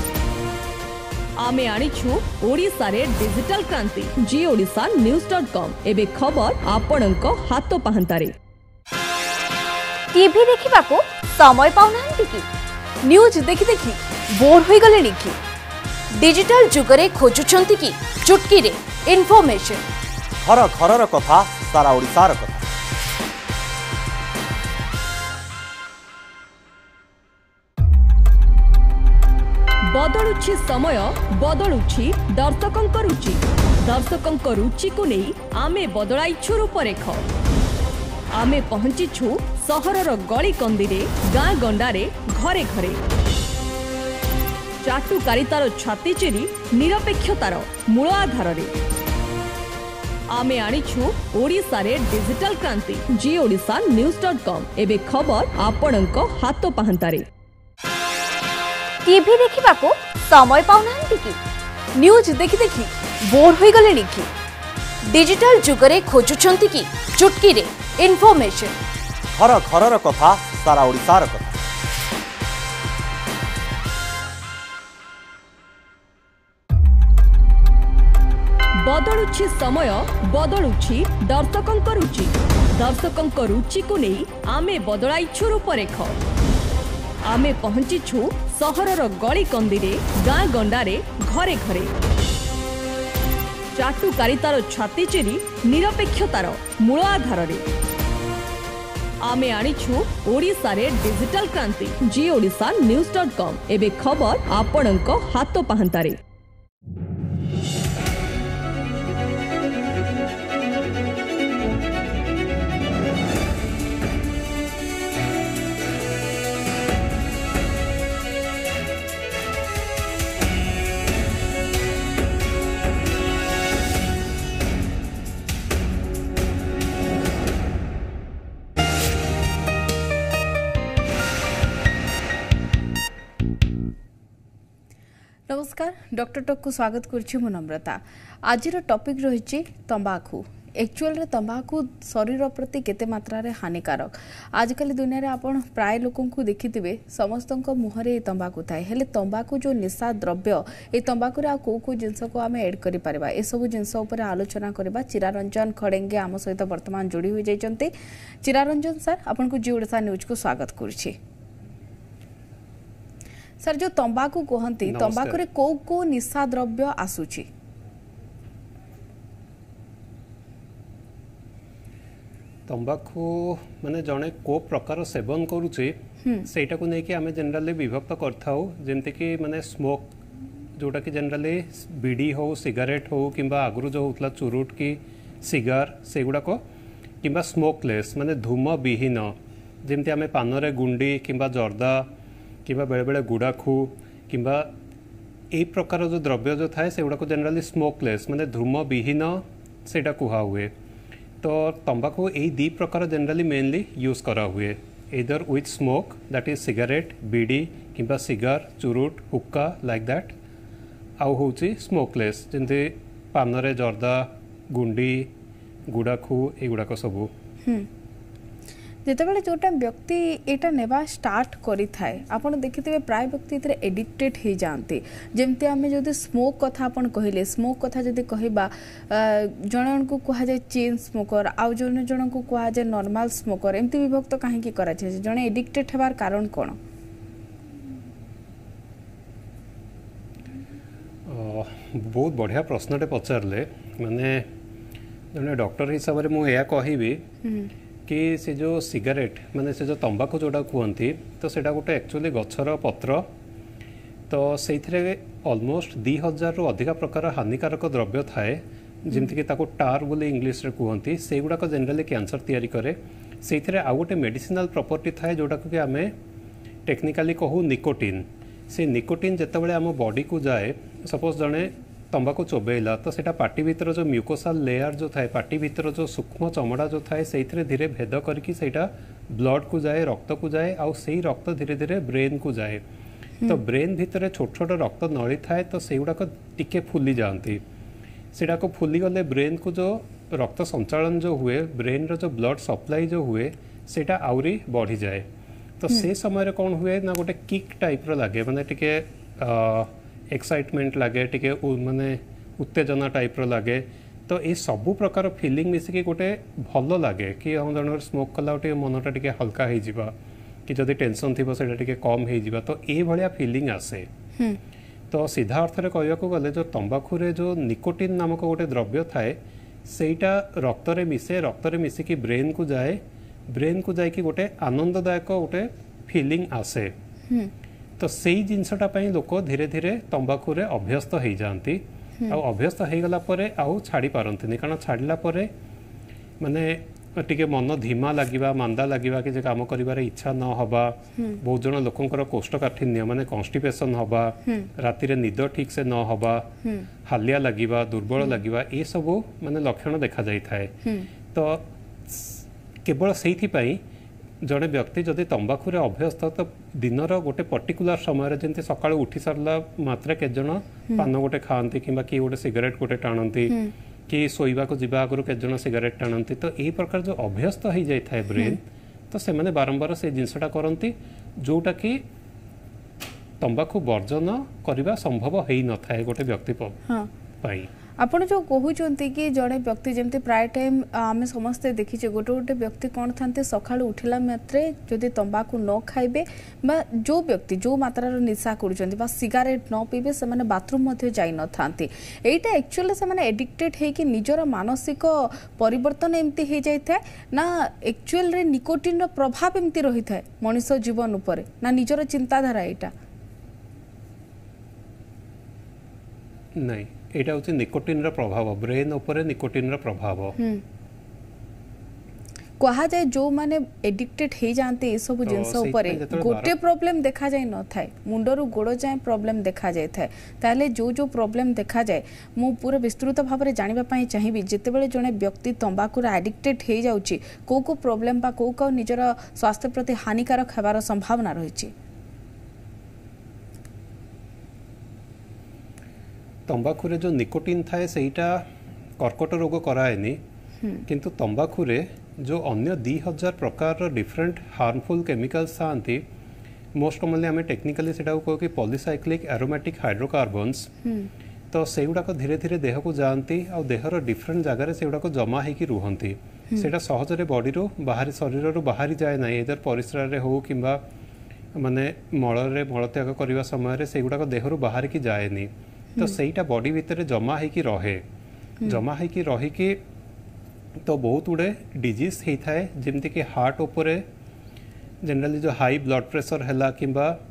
आमे आनिछु ओडिशारे डिजिटल क्रांति जी ओडिशा न्यूज.com एबे खबर आपणक हाथ पाहंतारे। टीवी देखा समय पाऊना कि न्यूज देखि देखि बोर हो गले कि डिजिटल जुगरे खोजुछंती कि चुटकी रे इन्फॉर्मेशन घर घर कथा सारा ओडिशार कथा। बदलुछि समय बदलुछि दर्शकंक रुचि दर्शकंक रुचि को नहीं आमे बदलाइछु रूपरेख आमे पहुंचीछु सहरर गली कंदीरे गाँ गंडारे घरे घरे चाटुकारितार छाती चिरी निरपेक्षतार मूल आधार आमे आनिछु ओडिशारे डिजिटल क्रांति जी ओडिशा न्यूज.com एबे खबर आपणक हाथ पाहंतारे। टीवी देखा समय पाऊना कि न्यूज देखि देखि बोर हो गले कि डिजिटल जुगरे खोजुछंती कि चुटकी रे इन्फॉर्मेशन घर घर कथा सारा ओडिशार कथा। बदलुछि समय बदलुछि दर्शकंक रुचि दर्शकंक रुचि को नहीं आमे बदलाइछु रूपरेख आमे पहुंचीछु सहरर गली कंदीरे गाँ गंडारे घरे घरे चाटुकारितार छाती चिरी निरपेक्षतार मूल आधार रे आमे आनिछु ओडिसा रे डिजिटल क्रांति जी ओडिसा न्यूज.com एबे खबर आपणक हाथ पाहंतारे। नमस्कार डॉक्टर टॉक को स्वागत करछि मु नम्रता। आज टॉपिक रही तंबाकू एक्चुअल रे तंबाकू शरीर प्रति केते मात्रा रे हानिकारक आजकल दुनिया रे आपण प्राय लोकन को देखिथिबे समस्तक मुहरे तंबाकू थाए हेले तंबाकू जो निशा द्रव्य ए तंबाकू रे को जिंस को आमे ऐड करि परबा ए सब जिंस ऊपर आलोचना करबा। चिरारंजन खड़ेंगे आम सहित वर्तमान जोड़ी होई जाइचंती। चिरारंजन सर आपण को जी ओडिसा न्यूज को स्वागत करछि। सर जो तंबाकू कहती तंबाकू रे को निशा द्रव्य आसुची तंबाकू माने जने को प्रकार सेवन करूची सेटा को नेकी आमे जनरली विभक्त करथाउ जेमते कि माने स्मोक जोटा कि जनरली बीड़ी हो सिगारेट हो किंबा आगुरु जो होतला चुरुट की सिगार सेगुडा को किंबा स्मोकलेस माने धूम विहीन जेमते आमे पानरे गुंडी किंबा जर्दा किंबा बेले बेले गुड़ाखू किंबा ए प्रकार जो द्रव्य जो थाए से को जनरली स्मोकलेस माने धूम विहीन सेटा कुहा हुए। तो तंबाकू यही दी प्रकार जनरली मेनली यूज करा हुए इधर with smoke that is cigarette bidi किंबा सिगार चुरुट हुक्का लाइक दैट आउ होची स्मोकलेस जंते पानरे जर्दा गुंडी गुड़ाखू एगुड़ा को सबू जितेबाला जो टाइम व्यक्ति एटा नेबा स्टार्ट करी थाए आपण देखिथिबे प्राय व्यक्ति इतरे एडिक्टेड हे जानते जेमते आमे जदि स्मोक कथा आपण कहिले स्मोक कथा जदि कहिबा जणन को कहा जाय चेन स्मोकर आ जण को कहा जाय नॉर्मल स्मोकर एमती विभक्त काहे की करा छै जणे एडिक्टेड हेबार कारण कोन बहुत बढ़िया प्रश्नटे पचारले माने जने डॉक्टर हिसाब रे मु या कहिबी कि से जो सिगारेट माने से जो तंबाकू जोड़ा कहती तो सेटा गोटे एक्चुअली गछर पत्र तो से ऑलमोस्ट 2000 रु अधिक प्रकार हानिकारक द्रव्य थाए जमती कि टार बोले इंग्लीश रे कहती से गुड़ाक जनरली कैंसर तैयारी करे से आउ गोटे मेडिसिनल प्रॉपर्टी थाए जोटा कि आमे टेक्निकली कहू निकोटिन से निकोटिन जितेबाला आम बॉडी को जाए सपोज जड़े तंबाकू चोबेला तो सेटा पार्टी भीतर जो म्यूकोसाल लेयर जो थाए पार्टी भीतर जो सूक्ष्म चमड़ा जो थाए से धीरे भेद करके सेटा ब्लड को जाए रक्त को जाए आउ से रक्त धीरे धीरे ब्रेन को जाए तो ब्रेन भीतर छोट छोट रक्त नली थाए तो से गुड़ाक टिके फुली जाती सेटा को फुली गले ब्रेन को जो रक्त संचालन जो हुए ब्रेन रो जो ब्लड सप्लाई जो हुए सेटा आउरी बढ़ी जाए तो से समय कौन हुए ना गोटे किक टाइप रो लागे माने टिके एक्साइटमेंट लगे टिके माने उत्तेजना टाइप रो लगे तो ये सबू प्रकार फिलिंग मिसिकी गोटे भल लगे कि हम जन स्मोक कला मनटा टिके हल्का हो जावा कि जदि टेंशन थी से टिके कम हो जावा तो ये भाया फिलिंग आसे तो सीधा अर्थ में कहवाक गले जो तंबाकू रे जो निकोटिन नामक गोटे द्रव्य थाए सेटा रक्त रे मिसे रक्त रे मिसिकी ब्रेन को जाए कि गोटे आनंददायक गोटे फिलिंग आसे तो से जिनसटा लोक धीरे धीरे तंबाकू रे अभ्यस्त हो जाती अभ्यस्त हो गला परे आउ छाड़ी पारंतिनी कारण छाड़ला परे माने टिके मन धीमा लगिबा मांदा लगिबा कि जे काम करिबार इच्छा न हबा बहुत जन लोकंकर कोष्ठकाठिन्य माने कॉन्स्टिपेशन हबा राति रे निद ठीक से न हबा हालिया लगिबा दुर्बल लगिबा ए सब माने लक्षण देखा जाई थाए तो केवल सेइथि पई जड़े व्यक्ति जदि तंबाकू रे अभ्यस्त तो दिनर गोटे पर्टिकुलर समय जमी सका उठी सारा मात्रा के जन पान गोटे खाती कि गोटे सिगरेट गोटे टाणती कि शोवा को जीवा आगु के सिगरेट टाणती तो यही प्रकार जो अभ्यस्त हो जाए ब्रेन तो से माने बारंबार से जिनसटा करती जोटा कि तंबाकू वर्जन करने संभव हो न था गोटे व्यक्ति पाई आपण जो कहते कि जड़े व्यक्ति जमी प्राय टाइम आम समस्ते देखीचे गोटे गोटे व्यक्ति कौन था सका उठला मात्रे जदि तंबाकू न खाइबे बा जो व्यक्ति जो मात्रार निशा कर सिगारेट न पीबे से बाथरूम जाई न थांती एटा एक्चुअली से एडिक्टेड है निजर मानसिक परिवर्तन एमती हो जाए ना एक्चुअल रे निकोटिन रो प्रभाव एमती रही थाए मनुष्य जीवन उपरे ना निजर चिंताधारा एटा नहीं एटा होची निकोटिन रो प्रभाव ब्रेन उपरे निकोटिन रो प्रभाव कहा जाए जो माने एडिक्टेड हो जाते ये सब जिनस उपरे गोटे प्रॉब्लम देखा जाए न थाए मुंडरू गोड़ जाए प्रॉब्लम देखा जाए थाए ताले जो जो प्रॉब्लम देखा जाए मु पूरा विस्तृत भाव में जानिबा पई चाहिबी जेतेबेले जने व्यक्ति तंबाकूर एडिक्टेड हो जाउची को प्रॉब्लम बा को निजर स्वास्थ्य प्रति हानिकारक हेबार संभावना रही तंबाकूरे जो निकोटिन थाए सेटा कर्कट रोग कराएनी किंतु तंबाकूरे जो अन्य 2000 प्रकार डिफरेंट हार्मफुल केमिकल्स थांती मोस्ट कॉमनली आम टेक्निकली से कह कि पॉलीसाइक्लिक एरोमेटिक हाइड्रोकार्बन्स तो से गुड़ाक धीरे धीरे देह को जाती और देहर डिफरेंट जगार से गुड़ाक जमा होकर रुहति से सहजरे बॉडी रू बाहरी शरीर रू बाहरी जाए ना इधर परिस्रा हो कि माने मल मलत्याग करने समय से गुड़ाक देहरु बाहर की जाएनी तो सहीटा बॉडी भितर जमा होकर रहे जमा होकर रहीकि तो बहुत गुड़े डिजीज होता है जमती कि हार्ट उपरे जनरली जो हाई ब्लड प्रेशर है कि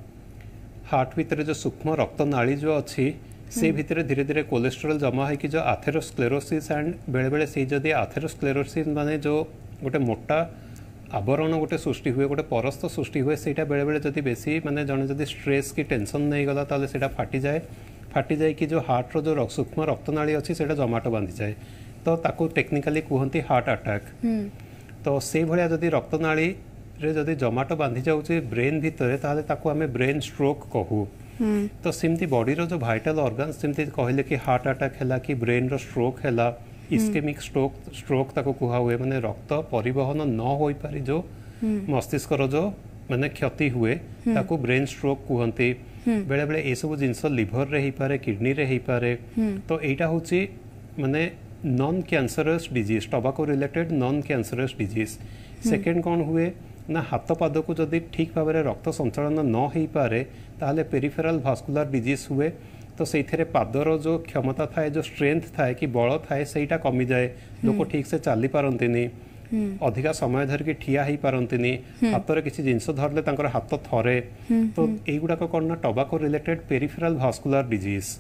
हार्ट भितर जो सूक्ष्म रक्त नाली जो अच्छी से भितर धीरे धीरे कोलेस्ट्रॉल जमा होकर जो आथेरोस्क्लेरोसिस एंड बेले बेले से जदि आथेरोस्क्लेरोसिस माने जो गोटे मोटा आवरण गोटे सृष्टि हुए गोटे परस्त सृष्टि हुए सेटा बेले बेले जदि बेसी माने जने जदि स्ट्रेस की टेंशन नहीं गला ताले सेटा फाटी जाए कि जो हार्ट रो जो सूक्ष्म रक्तनाली अच्छी से जमाट बांधि जाए तो ताकू टेक्निकली कहते हार्ट अटैक तो से भाया जदि रक्तनाली रे जदि जमाट बांधि जाऊँचे ब्रेन भितर ताले ताकू आमे ब्रेन स्ट्रोक कहू तो सेमती बॉडी रो जो वाइटल ऑर्गन्स सेमती कहले कि हार्ट अटैक है कि ब्रेन रो स्ट्रोक है इस्केमिक स्ट्रोक ताको कुहा हुए माने रक्त परिवहन न हो पारि जो मस्तिष्क रो जो माने क्षति हुए ताको ब्रेन स्ट्रोक कहते बेले बेले ये सब जिनस लिभर रे ही पारे किडनी रे ही पारे तो एटा होची माने non cancerous disease tobacco related non cancerous disease second कौन हुए ना हाथ पाद को जदि ठीक भाव में रक्त संचालन न हो पारे ताहले पेरिफेराल भास्कुलर डिजीज हुए तो से पादर जो क्षमता थाए जो स्ट्रेंथ थाए कि बल थाए सेटा कमी जाए लोक ठीक से चली पारंतिनी अधिका समय धरिकी ठिया ही पारंतिनी हाथ में किसी जिनस धरले तांकर हाथ थरे तो युवाक कौन ना tobacco related peripheral vascular disease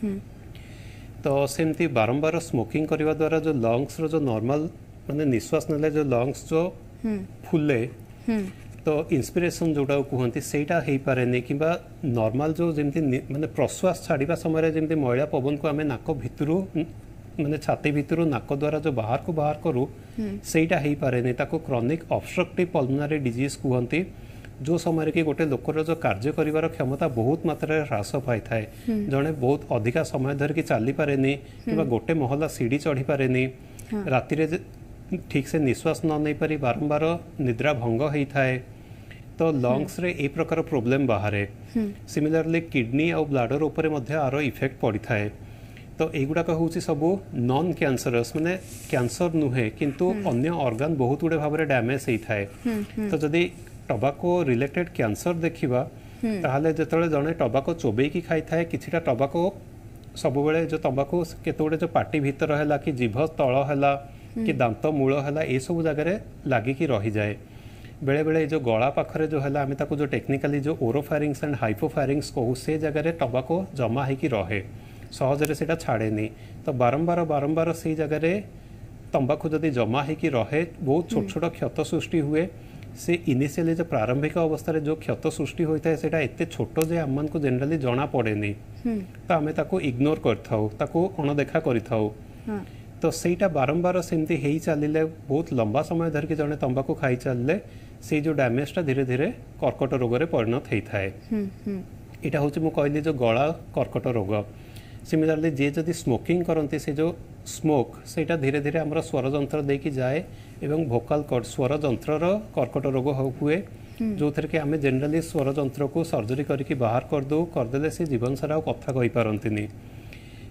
तो सेमती बारंबार स्मोकिंग करने द्वारा जो लंग्स रो जो नॉर्मल माने निश्वास नेले जो लंग्स जो फुले तो इंस्पिरेशन जोटा कहते सेटा हो पारे कि नॉर्मल जो जमी माने प्रश्वास छाड़ा समय जमी मैला पवन को आम नाक भितर माने छाती भितर नाक द्वारा जो बाहर करूँ सेटा हो पारे ताको क्रॉनिक ऑब्स्ट्रक्टिव पल्मोनारी डिजीज कहते जो समय कि गोटे लोकर जो कार्य करिवार क्षमता बहुत मात्रा ह्रास पाई थाए जड़े बहुत अधिका समय धरिकी चली पारे कि गोटे महला सीढ़ी चढ़ी पारे राति ठीक से निश्वास न नहीं पारी बारंबार निद्रा भंग होता है तो लंग्स रे ए प्रकार प्रॉब्लम बाहर सिमिलरली किडनी और ब्लाडर उपर आर इफेक्ट पड़ी थाए तो युवाक हूँ सब नॉन कैंसरस माने कैंसर नुहे किंतु अन्य ऑर्गन बहुत गुड़े भाव में डैमेज होता है तो जदि टबाको रिलेटेड कैंसर देखा ताहले जतले जड़े टबाको चोबेकी खाई थाए किछिटा टबाको सब बेले जो तंबाकू केतोड़े जो पार्टी भीतर है कि जीभ तल है कि दांत मूल है ये सब जगह लगिकी रही जाए बेले बेले जो गला पाखरे जो है आम जो टेक्निकली जो ओरोफेरिंग्स एंड हाइपोफेरिंग्स कहू से जगह टबाको जमा होकर रहे सहजरे से छाड़े तो बारंबार बारंबार से जगह तंबाकू जदि जमा होकर रहे बहुत छोट छोट क्षत सृष्टि हुए से इनिशियली जो प्रारंभिक अवस्था जो क्षत सृष्टि होता है सेटा एते छोट जे आम को जनरली जना पड़े तो आम इग्नोर करताऊ अणदेखा कर तो सेटा बारंबार सेमती हो चलिले बहुत लंबा समय धरिकी जड़े तंबाकू खाई चलिले से जो डैमेजटा धीरे धीरे कर्कट रोग में परिणत होता है यहाँ हूँ मुझे कहली जो गला कर्कट रोग सिमिलरली जे जदि स्मोकिंग करती से जो स्मोक सेटा धीरे धीरे आम स्वर जंत्र देकी जाए एवं भोकाल कॉर्ड स्वर जंत्रर कर्कट रोग हुए जो थे कि आम जनरली स्वर जंत्र को सर्जरी करके बाहर करदे से जीवन सारा कथा कही पारती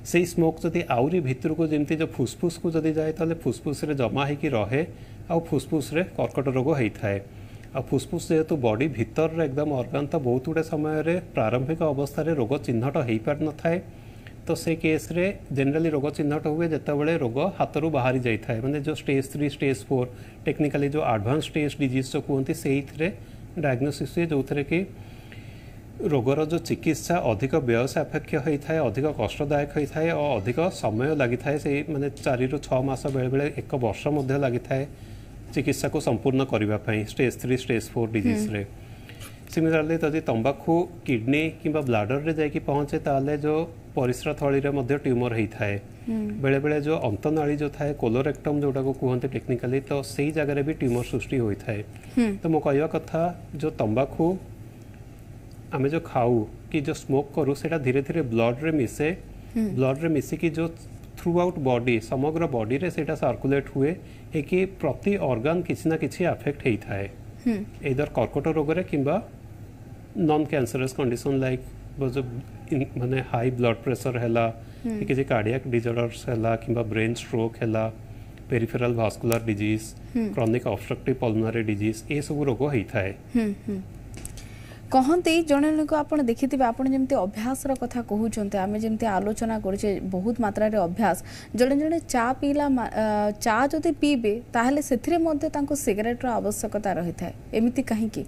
से स्मोक जदि आउरी भितर को जमी जो फुसफुस को जदि जाए तो फुसफुस जमा होकर रहे आ फुसफुस रे कर्कट रोग होता है। आ फुसफुस जेहेतु बॉडी भितर एकदम ऑर्गन तो बहुत गुड़े समय प्रारंभिक अवस्था रोग चिन्हट हो पार न थाए। तो से केस रे जनरली रोग चिन्हट हुए जितेबाला रोग हाथ बाहरी जाए माने जो स्टेज 3 स्टेज 4 टेक्निकाली जो एडवांस स्टेज डिजीज जो कहते से डायग्नोसिस हुए जो थे कि रोगर जो चिकित्सा अधिक व्यय सापेक्ष होता है, अधिक कष्टदायक होता है और अधिक समय लगी था से माने 4 ରୁ 6 मास बेले बेले 1 वर्ष लगी था चिकित्सा को संपूर्ण करने स्टेज 3 स्टेज 4 डिजीज रे। सिमिलरली जदि तंबाकू किडनी किंबा ब्लाडर रे जाके पहुँचे ताले जो परिस्रा थली रे ट्यूमर होता है बेले बेले जो अंतनाली जो थाए कोलोरेक्टम जोटा को कहते टेक्निकाली तो सही जगह भी ट्यूमर सृष्टि होता है। तो मो कहवा कथा जो तंबाकू आमे जो खाऊ कि जो स्मोक करूँ से धीरे धीरे ब्लड रे मिसे ब्लड रे मिसिकी जो थ्रू आउट बॉडी समग्र बॉडी रे सेटा सर्कुलेट हुए कि प्रति ऑर्गन किसी ना किसी अफेक्ट होता है इधर कर्कट रोग रे किंबा नॉन कैंसरस कंडीशन लाइक जो माने हाई ब्लड प्रेशर हैला किसी कार्डियक डिजॉर्डर्स हैला किंबा ब्रेन स्ट्रोक हैला peripheral vascular disease chronic obstructive pulmonary disease ये सब रोग होता है। कहते जड़े लोक आप देखि आप जमी अभ्यास कथा कहते आम जमी आलोचना करे बहुत मात्रा रे अभ्यास जड़े जड़े चा पीला चा जदि पीबे ताहले सेथिरे मध्ये तांको सिगरेट रो आवश्यकता रही था एमिति कहीं की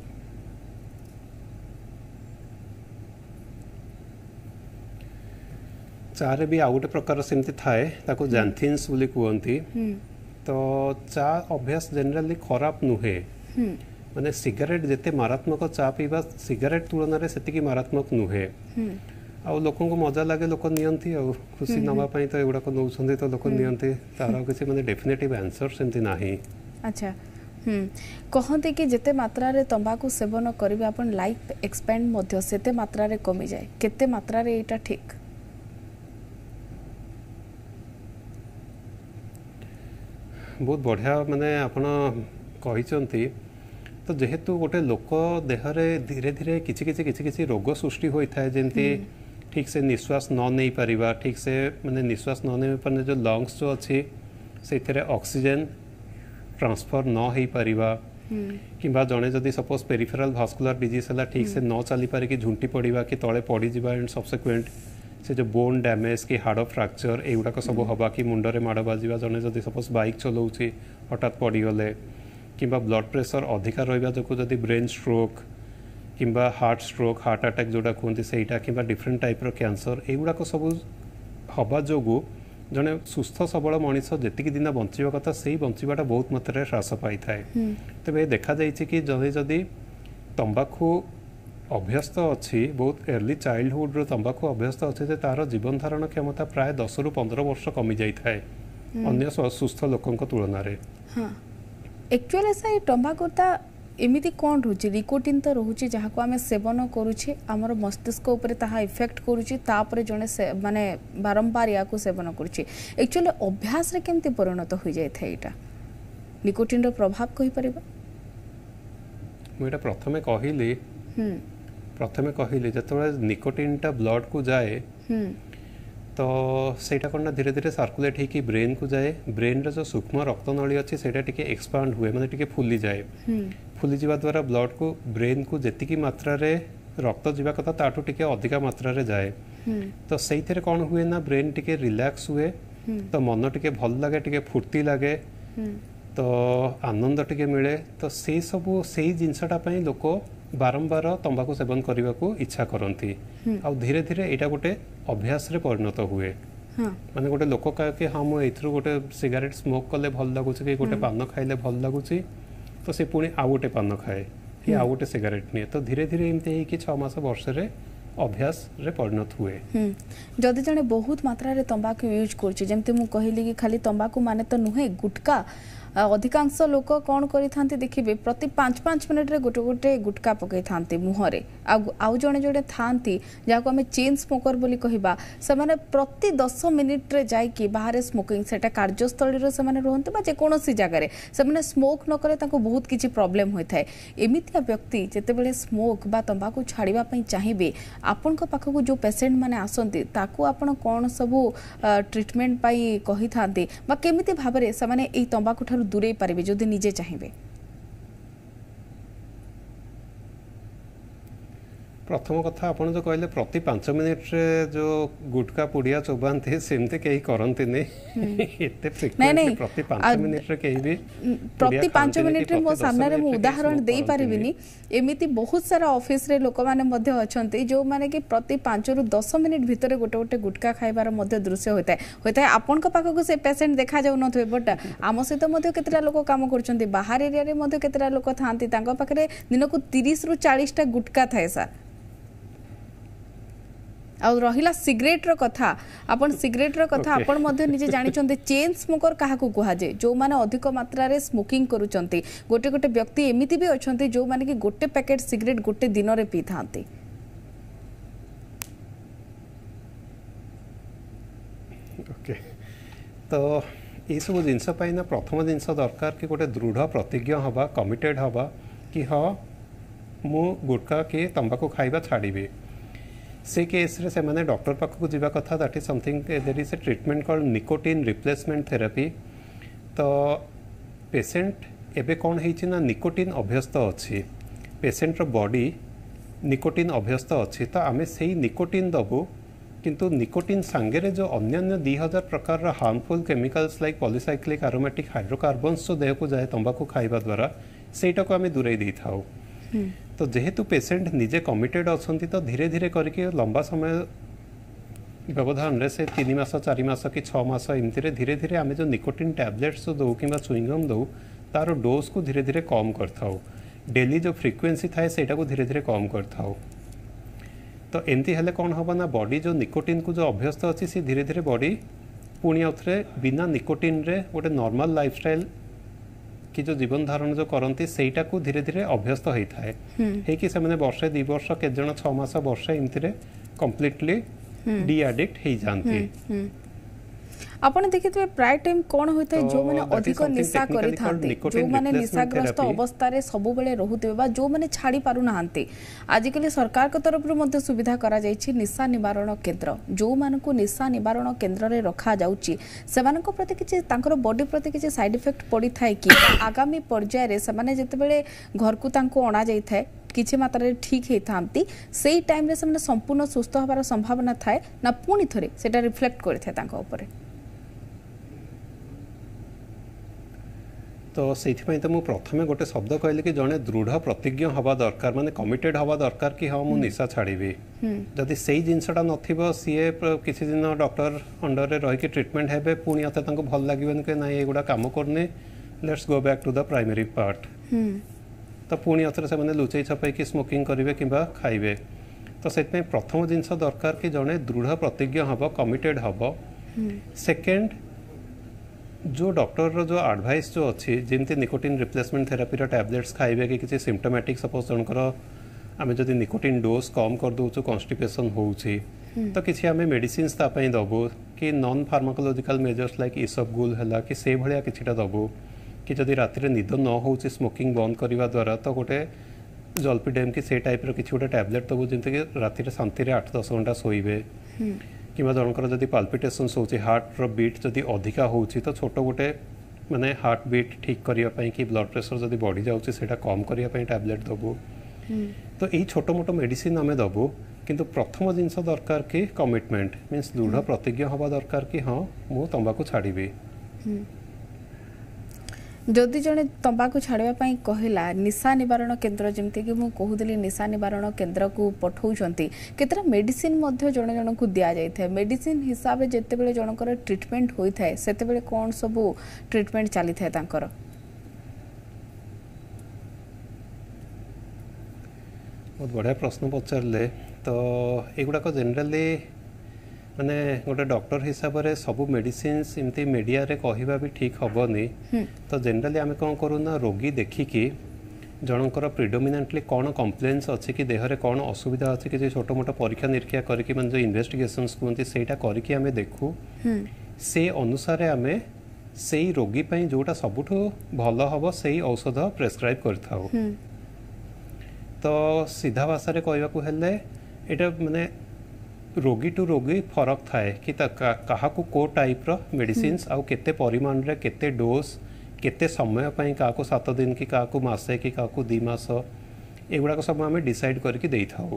चारे भी आउ गोटे प्रकार सेमती थाए ताको जैंथिन्स बोली कहती। तो चा अभ्यास जनरली खराब नुहे माने सिगरेट जिते मारात्मक चा पीवा सिगरेट तुलन में से मारात्मक नुहे आ लोक मजा लगे लोक नियंती आ खुशी नवाई तो एगुड़ाक नौ तो लोक नियंती तार किसी माने डेफिनेटिव आंसर सेमती नाही। अच्छा कहते कि जिते मात्रा रे तंबाकू सेवन करिवे अपन लाइफ एक्सपेंड मध्य सेते मात्रा रे कमी जाए केते मात्रा रे एटा ठीक बहुत बढ़िया माने आपण कहिसंती। तो जेहेतु गोटे लोक देहरे धीरे धीरे किसी रोग सृष्टि होता है जमती ठीक से निश्वास न नहीं पारिबा ठीक से माने निश्वास न नहीं पारे जो लंग्स जो अच्छी से ऑक्सीजन ट्रांसफर न हो पारिबा किंबा जड़े जदि सपोज पेरिफेरल वास्कुलर डिजीज है ठीक से न चली पारे कि झुंटी पड़ा कि तले पड़ जा एंड सब्सिक्वेंट से जो बोन डैमेज कि हाड़ फ्रैक्चर एगुड़ाक सब हवा कि मुंडरे माड़ बाजिबा जड़े जदि सपोज बाइक चलाऊँच हठात पड़गले किंबा ब्लड प्रेशर अधिका रहा जो जदि ब्रेन स्ट्रोक किंबा हार्ट अटैक जोड़ा कहते सहीटा किंबा डिफरेंट टाइप कैंसर एगुड़ाक सब हवा जो जड़े सुस्थ सबल मनीष जी दिन बंचा कथा से बचाटा बहुत मात्रा ह्रास पाई थाए। तेज देखा कि जदि जदि तंबाकू अभ्यस्त अच्छी बहुत अर्ली चाइल्डहुड रो तंबाकू अभ्यस्त अच्छे तार जीवन धारण क्षमता प्राय 10 ରୁ 15 वर्ष कमी जाए अन्य सुस्थ लोकों तुलन में। एक्चुअली से तंबाकूटा एमिति कौन रोचे निकोटिन तो रोचे जहाँ को आम सेवन करुचे आमर मस्तिष्क उपरे ताहा इफेक्ट करुचे तापरे जने से माने बारंबार या को सेवन करुचे एक्चुअली अभ्यास रे केमती परिणत हो जाए था एटा निकोटिन रो प्रभाव कहि परिबा मुइटा प्रथमे कहली जतबे निकोटिनटा ब्लड को जाए तो सेटा कौन धीरे धीरे सर्कुलेट होगी ब्रेन को जाए ब्रेन रे जो सूक्ष्म रक्तनली अच्छी से एक्सपांड हुए माने टिके फुली जाए फुली जावा द्वारा ब्लड को ब्रेन को जेतिकी मात्रा रे रक्त जीवा कथा ताठू टिके अधिका मात्रा रे जाए तो से कौन हुए ना ब्रेन टिके रिलैक्स हुए तो मन टिके भल लगे टिके फुर्ती लगे तो आनंद टिके मिले तो से सब से जिनसटा पई लोक बारंबार तंबाकू सेवन करने को इच्छा करती आ धीरे धीरे यहाँ गोटे अभ्यास रे परिणत हुए माने गोटे लोक कहे कि हाँ मुझे गोटे सिगारेट स्मोक कले भल लगुच कि गोटे पान खाइले भल लगुच तो से पुणी आउ गोटे पान खाए कि आउ गोटे सिगारेट निए तो धीरे धीरे एमती 6 मास वर्ष रे अभ्यास रे परिणत हुए। जदि जने बहुत मात्रा रे तंबाकू यूज करछि जेमते मु कहली कि खाली तंबाकू माने तो नुहे गुटका अधिकांश लोक कौन करिथांती देखिबे प्रति 5-5 मिनिट रे गोटे गोटे गुटका पकई थांती मुहरे आउ जणे जणे थांती जाको हमें चेन स्मोकर बोली कहिबा से माने प्रति 10 मिनिट रे जाई कि बाहर स्मोकिंग सेटा कार्यस्थल रे से माने रहंते बा जे कोनोसी जगह रे से माने स्मोक न करे ताको बहुत किछि प्रॉब्लम होय थाए एमितिया व्यक्ति जेते बेले स्मोक बा तंबाकू छाड़िबा पई चाहिबे आपन को पाखकू जो पेशेंट माने आसंती ताको आपन कोन सब ट्रीटमेंट पाई कहि थांती बा केमिति भाबरे से माने एई तंबाकू ठारू दूरे पारिबे जदि निजे चाहिबे प्रथम कथा आपन जो कहले प्रति 5 मिनिट रे जो गुटका पुड़िया चोबांते सेमते कहीं करंती नहीं एते फ्रीक्वेंटली प्रति 5 मिनिट रे कहीं भी प्रति 5 मिनिट रे मो सामने रे मो उदाहरण देई पारिबिनी एमिति बहुत सारा ऑफिस रे लोक माने मध्य अछंती जो माने कि प्रति 5 रु 10 मिनिट भितरे गोटे गोटे गुटका खाइबार मध्य दृश्य होता है आपन को पाखो को से पेशेंट देखा जाउ नथवे बट आम सहित मध्य केतरा लोक काम करछंती बाहर एरिया रे मध्य केतरा लोक थांती तांको पाखरे दिन को 30 रु 40 टा गुटका थाए सर आउ रहिला सिगरेट रो कथा अपन सिगरेट रो कथा अपन मध्य निजे जानि चंते चेन स्मोकर काहा को कुहा जे जो माने अधिक मात्रा रे स्मोकिंग करू चंती गोटे गोटे व्यक्ति एमिति भी अछंती जो माने कि गोटे पैकेट सिगरेट गोटे दिन रे पी थांती ओके तो ये सब जिनस पाई ना प्रथम जिनस दरकार कि गोटे दृढ़ प्रतिज्ञ हवा कमिटेड हवा कि हाँ मु गुटका के तंबाकू खाइबा छाड़ीबे से केस रे से माने डॉक्टर पाख को जीवा कथा that is something there is a treatment called nicotine replacement therapy तो पेशेंट एबे कौन है ना निकोटिन अभ्यस्त अच्छी पेशेंट रो बॉडी निकोटिन अभ्यस्त अच्छी तो आमे से निकोटिन दबु किंतु निकोटिन सांगे जो अन्य 2000 प्रकार harmful chemicals like polycyclic aromatic hydrocarbons जो देह को जाए तंबाकू खाइबा द्वारा सेटा को आमे दूरे दी थाउ तो जेहेतु पेशेंट निजे कमिटेड अच्छा तो धीरे धीरे करके लंबा समय व्यवधान रे से 3 मास 4 मास कि 6 मास एमती धीरे धीरे आम जो निकोटिन टैबलेट्स दो कि चुईंगम दो तार डोज को धीरे धीरे कम कर डेली जो फ्रिक्वेंसी थाए सेटा को धीरे धीरे कम कर तो एमती हेले कौन हम ना बॉडी जो निकोटिन को जो अभ्यस्त अच्छी सी धीरे धीरे बॉडी पुणी आउथरे बिना निकोटिन रे गोटे नॉर्मल लाइफस्टाइल कि जो जीवन धारण जो करती सेटा को धीरे धीरे अभ्यस्त होता है कि से माने वर्षे 2 वर्ष के जन 6 मास वर्ष एमती कंप्लीटली डी एडिक्ट हो जाती आपण देखिथे प्राय टाइम कोन होइते जो माने अधिक निशा करि थांते जो माने निशाग्रस्त अवस्था रे सब बेले रहुते बा जो माने छाड़ी पारु नाहंते आजिकली सरकार के तरफ रो मध्ये सुविधा करा जायछि निशा निवारण केंद्र जो मान को निशा निवारण केंद्र रे रखा जाउछि सेमान को प्रति किछि तांकर बॉडी प्रति किछि साइड इफेक्ट पड़ी थाए कि आगामी पर्याय रे से माने जते बेले घर को तांको अणा जाय थाए किछि मात्रा रे ठीक हे थांती सेही टाइम रे से माने संपूर्ण सुस्थ होबार संभावना थाए ना पुनी थरे सेटा रिफ्लेक्ट करि थाए तांको ऊपर तो से तो मुझे प्रथम गोटे शब्द कहली कि जड़े दृढ़ प्रतिज्ञ हवा दरकार माने कमिटेड हवा दरकार कि हाँ मुझे निशा छाड़ी जदि से जिनसा नथिबो सीए किसी दिन डॉक्टर अंडर रे रही ट्रीटमेंट हेबे पुणी अते तांको भल लागबेन कि ना एगुडा काम करने let's go back to the primary part तो पुणी अथरे से माने लुचई छपई कि स्मोकिंग करिवे किबा खाइबे तो सेतमे प्रथम जिनसा दरकार कि जड़े दृढ़ प्रतिज्ञ हबो कमिटेड हबो सेकेंड जो डॉक्टर रो जो एडवाइस जो अच्छी जमती निकोटिन रिप्लेसमेंट थेरापी टैबलेट्स खाइबे कि किसी सिम्टोमेटिक सपोज जनकर आम जदि निकोटिन डोज कम कर दउछु कॉन्स्टिपेशन होउछि तो किसी आम मेडिसिन तापाई दबु कि non pharmacological measures like isabgol है कि से भाया किछिटा दबु कि जदि राति निद न होउछि स्मोकिंग बंद करने द्वारा तो गोटे जल्पिडेम कि से टाइप रो किछि गोटे टैबलेट दबु जमती कि राति शांति 8-10 घंटा सोइबे कि जनकर जदि पाल्पिटेशन्स होची हार्ट रो बीट जदि अधिका होची तो छोट गोटे माने हार्ट बीट ठीक करने कि ब्लड प्रेशर जदि बढ़ी जाउची सेटा कम करने टैबलेट दबु तो यही छोट मोट मेडिसिन आम दबु किंतु प्रथम जिनस दरकार कि कमिटमेंट मीन्स दृढ़ प्रतिज्ञ हवा दरकार कि हाँ मु तंबाकू छाड़ीबी जदि जड़े तंबाकू छाड़वा कहला निशा निवारण केन्द्र जमती कि कहूली निशा निवारण केन्द्र को पठाउछंती केतरा मेडिसिन मध्य जण जण को दिया जाय थे मेडिसिन हिसाब रे जते बेले जनकर ट्रीटमेंट होई थाए सेते बेले कोन सब ट्रीटमेंट चली थाए तांकर बहुत बढ़िया प्रश्न पचारे तो एगुड़ाक जेनेराली माने गोटे डॉक्टर हिसाब से सब मेडिसिन्स एमती मीडिया रे कहवा भी ठीक हेनी तो जनरली आम कौन करूना रोगी देखिकी जनकर प्रिडोमिनेटली कौन कम्प्लेन्स अच्छी कि देहरे कौन असुविधा अच्छी कि छोट मोट परीक्षा निरीक्षा करके जो इन्वेस्टिगेशंस कहते सेटा करके आम देखू से अनुसार आम से रोगी जोटा सबुठ भल हम से औषध प्रेस्क्राइब कर तो सीधा भाषा कहवाक हेले एटा माने रोगी टू रोगी फरक थाए कि क्या को टाइप रो मेडिसिन्स आउ केते परिमाण रे केते डोज केते समय पई का 7 दिन कि का मासे कि का 2 मास एगुड़ा सब आम डिसाइड करके दे थाउ।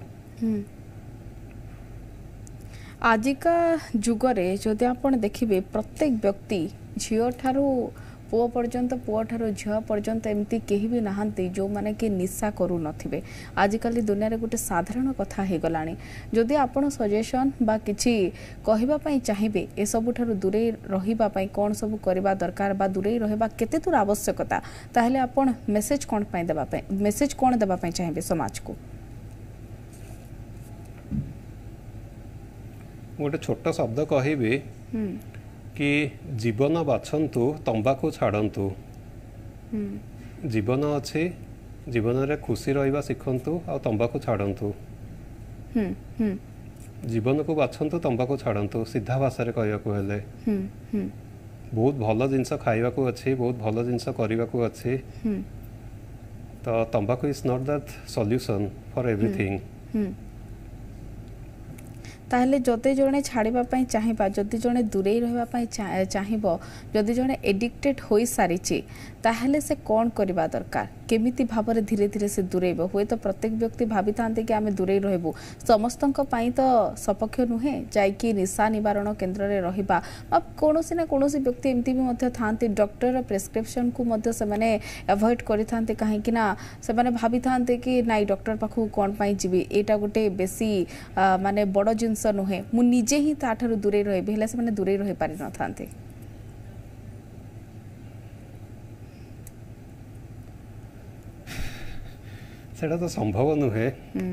आजिका जुगरे जदि आपण देखिबे प्रत्येक व्यक्ति झियो ठारू पुओ पर्यंत पुओ ठारू झियो पर्यंत एमती केही भी नहांती जो माने कि निशा करू नथिबे आजिकल दुनिया रे गोटे साधारण कथा हे गलानी जदि आपण सजेशन बा किछि कहिबा पई चाहिबे ए सब ठारू दूरे रहिबा पई कोन सब करबा दरकार बा दूरे रहबा केते दूर आवश्यकता ताहले आपण मेसेज कोन पई देबा पई मेसेज कोन देबा पई चाहिबे समाज को गोटे छोट शब्द कहबी कि जीवन बाछंतु तंबाकू छाड़ंतु जीवन अच्छी जीवन रे खुशी रहिबा सिखंतु आ तंबाकू छाड़ंतु जीवन को बाछंतु तंबाकू छाड़ंतु सीधा भाषा रे कहयाकू हेले बहुत भल जिनस खाइबाकू अच्छी बहुत भल जिनस करिबाकू अच्छी तो तंबाकू is not that solution for everything ताहले जदि जड़े छाड़वा चाहिए जदि जड़े दूरे रहा चाहिए जदि जड़े एडिक्टेड हो सारी ताहले से कौन करवा दरकार केमिति भाव में धीरे धीरे से दूरेब हुए तो प्रत्येक व्यक्ति भावी था कि आम दूरे रहबू समस्त तो सपक्ष नुहे जाकि निशा निवारण केन्द्र में रहा कौन ना कौन व्यक्ति एमती भी था डॉक्टर प्रेस्क्रिप्शन को अवॉइड करते कहीं से भावी था कि नाई डॉक्टर पाखु कौन जीवी यहाँ गोटे बेसी माने बड़ जिनस नुहे मुझे ही ताठू दूरे रही हेल्ले से दूरे रही पारि न था सेटा तो संभव नुहे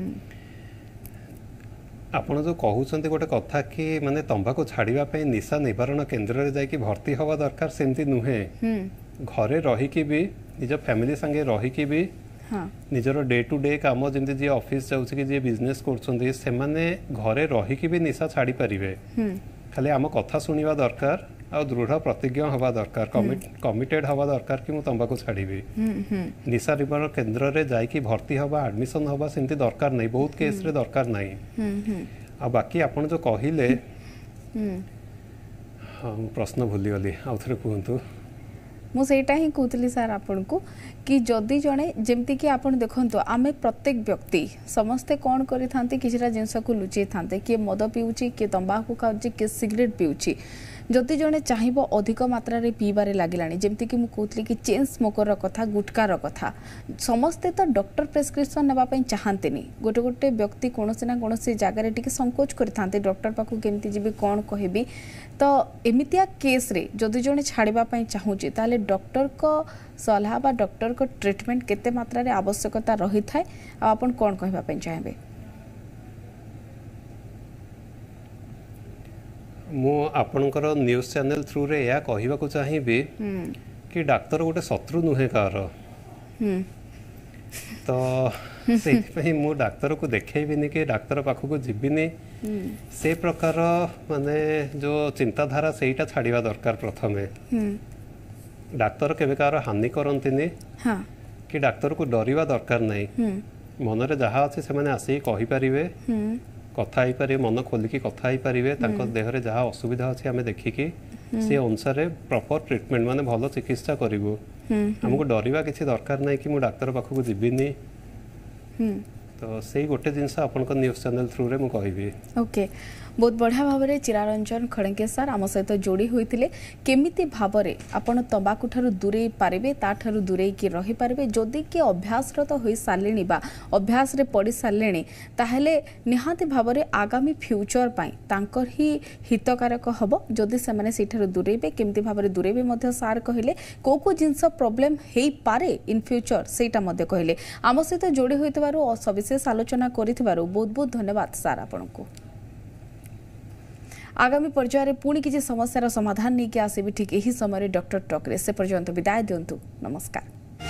आपण जो कहते गोटे कथा कि माने तंबाकू छाड़िबा पई निशा निवारण केन्द्र रे जाई कि भर्ती हवा दरकार सेमती नुहे घरे रही कि भी निज फैमिली संगे रही कि भी निजर डे टू डे काम जमी जी ऑफिस जाउछि कि जी बिजनेस करछन्ती से माने घरे रही कि भी निशा छाड़ी परिबे खाली आम कथा सुनिबा दरकार आ दृढ़ प्रतिज्ञ हवा दरकार कमिटेड हवा दरकार कि मु तंबाकू छाड़ीबी निशा निवारण केन्द्र रे जाई कि भर्ती हवा एडमिशन हवा सेमती दरकार नहीं बहुत केस रे दरकार नहीं आ बाकी आपण जो कहिले प्रश्न भूली गली आउ थरे कहंतु मुझेटा ही कहती सार आपन को कि जदि जड़े जमती कि आप देखो आम प्रत्येक व्यक्ति समस्ते कौन करि जिनस को लुचई था किए मद पीऊँच किए तंबाकू खाऊँ किए सिगरेट पीऊँच जदि जड़े चाहिए अधिक मात्रा रे पीबारे लगिलानी जमती कि कहती कि चेन स्मोकर कथा गुटकार कथा समस्ते तो डॉक्टर प्रेस्क्रिप्शन नापी चाहते गोटे गोटे व्यक्ति कौन ना कौन जगार टी संकोच करते डॉक्टर पाखु केमती जी कौन कहबी तो एमितिया केस रे जदि जड़े छाड़ापी चाहूँगी ताले डॉक्टर को सलाह बा डॉक्टर को ट्रीटमेंट केते मात्रा रे आवश्यकता रही थाए आपन कौन कहबा चाहेबे मु आपणकर न्यूज चैनल थ्रू रे या कहबा को चाहिबी कि डॉक्टर गोटे शत्रु नुहे कार तो से मु डॉक्टर को देखेबिनी कि डॉक्टर पाखु को जीविनी से प्रकार माने जो चिंताधारा सेटा छाड़िबा दरकार प्रथमे डॉक्टर केबे कार हानि करंतिनी कि डॉक्टर को डरिबा दरकार नहीं मन रे जहा अछि से माने आसी कहि परिबे कथा ही पारे मन खोलिकी कथा ही पारे देहरे जहाँ असुविधा अच्छी आम देखिकी से अनुसार प्रॉपर ट्रीटमेंट माने भल चिकित्सा करूँ आमको डरवा किसी दरकार नहीं कि मुझे डाक्तर पाखक जीविनी तो से गोटे जिनस आपन न्यूज चैनल थ्रू रे मु कहबी ओके बहुत बढ़िया भाव में चिरारंजन खड़गे सर आम सहित जोड़ी होते केमिति भाव में आपड़ तंबाकू ठारू दूरे पारे ताठारू दूरे कि रही पारे जदि किए अभ्यासरत हो सारे अभ्यास रे पड़ सारे ताहले निहाती भाव में आगामी फ्यूचर तांकर ही हितकारक हम जदि से दूरेबे केमिति भाव में दूरेबे सार कहले को जिनस प्रोब्लेम हो पारे इन फ्यूचर सेटा कहले आम सहित जोड़ी होइतबारु सविशेष आलोचना करितबारु बहुत बहुत धन्यवाद सार आपनको। आगामी पर्यायर पुणी किसी समस्यार समाधान नहीं कि आसबि ठीक यही समय डॉक्टर टॉकरे से पर्यंत विदाय दिंतु नमस्कार।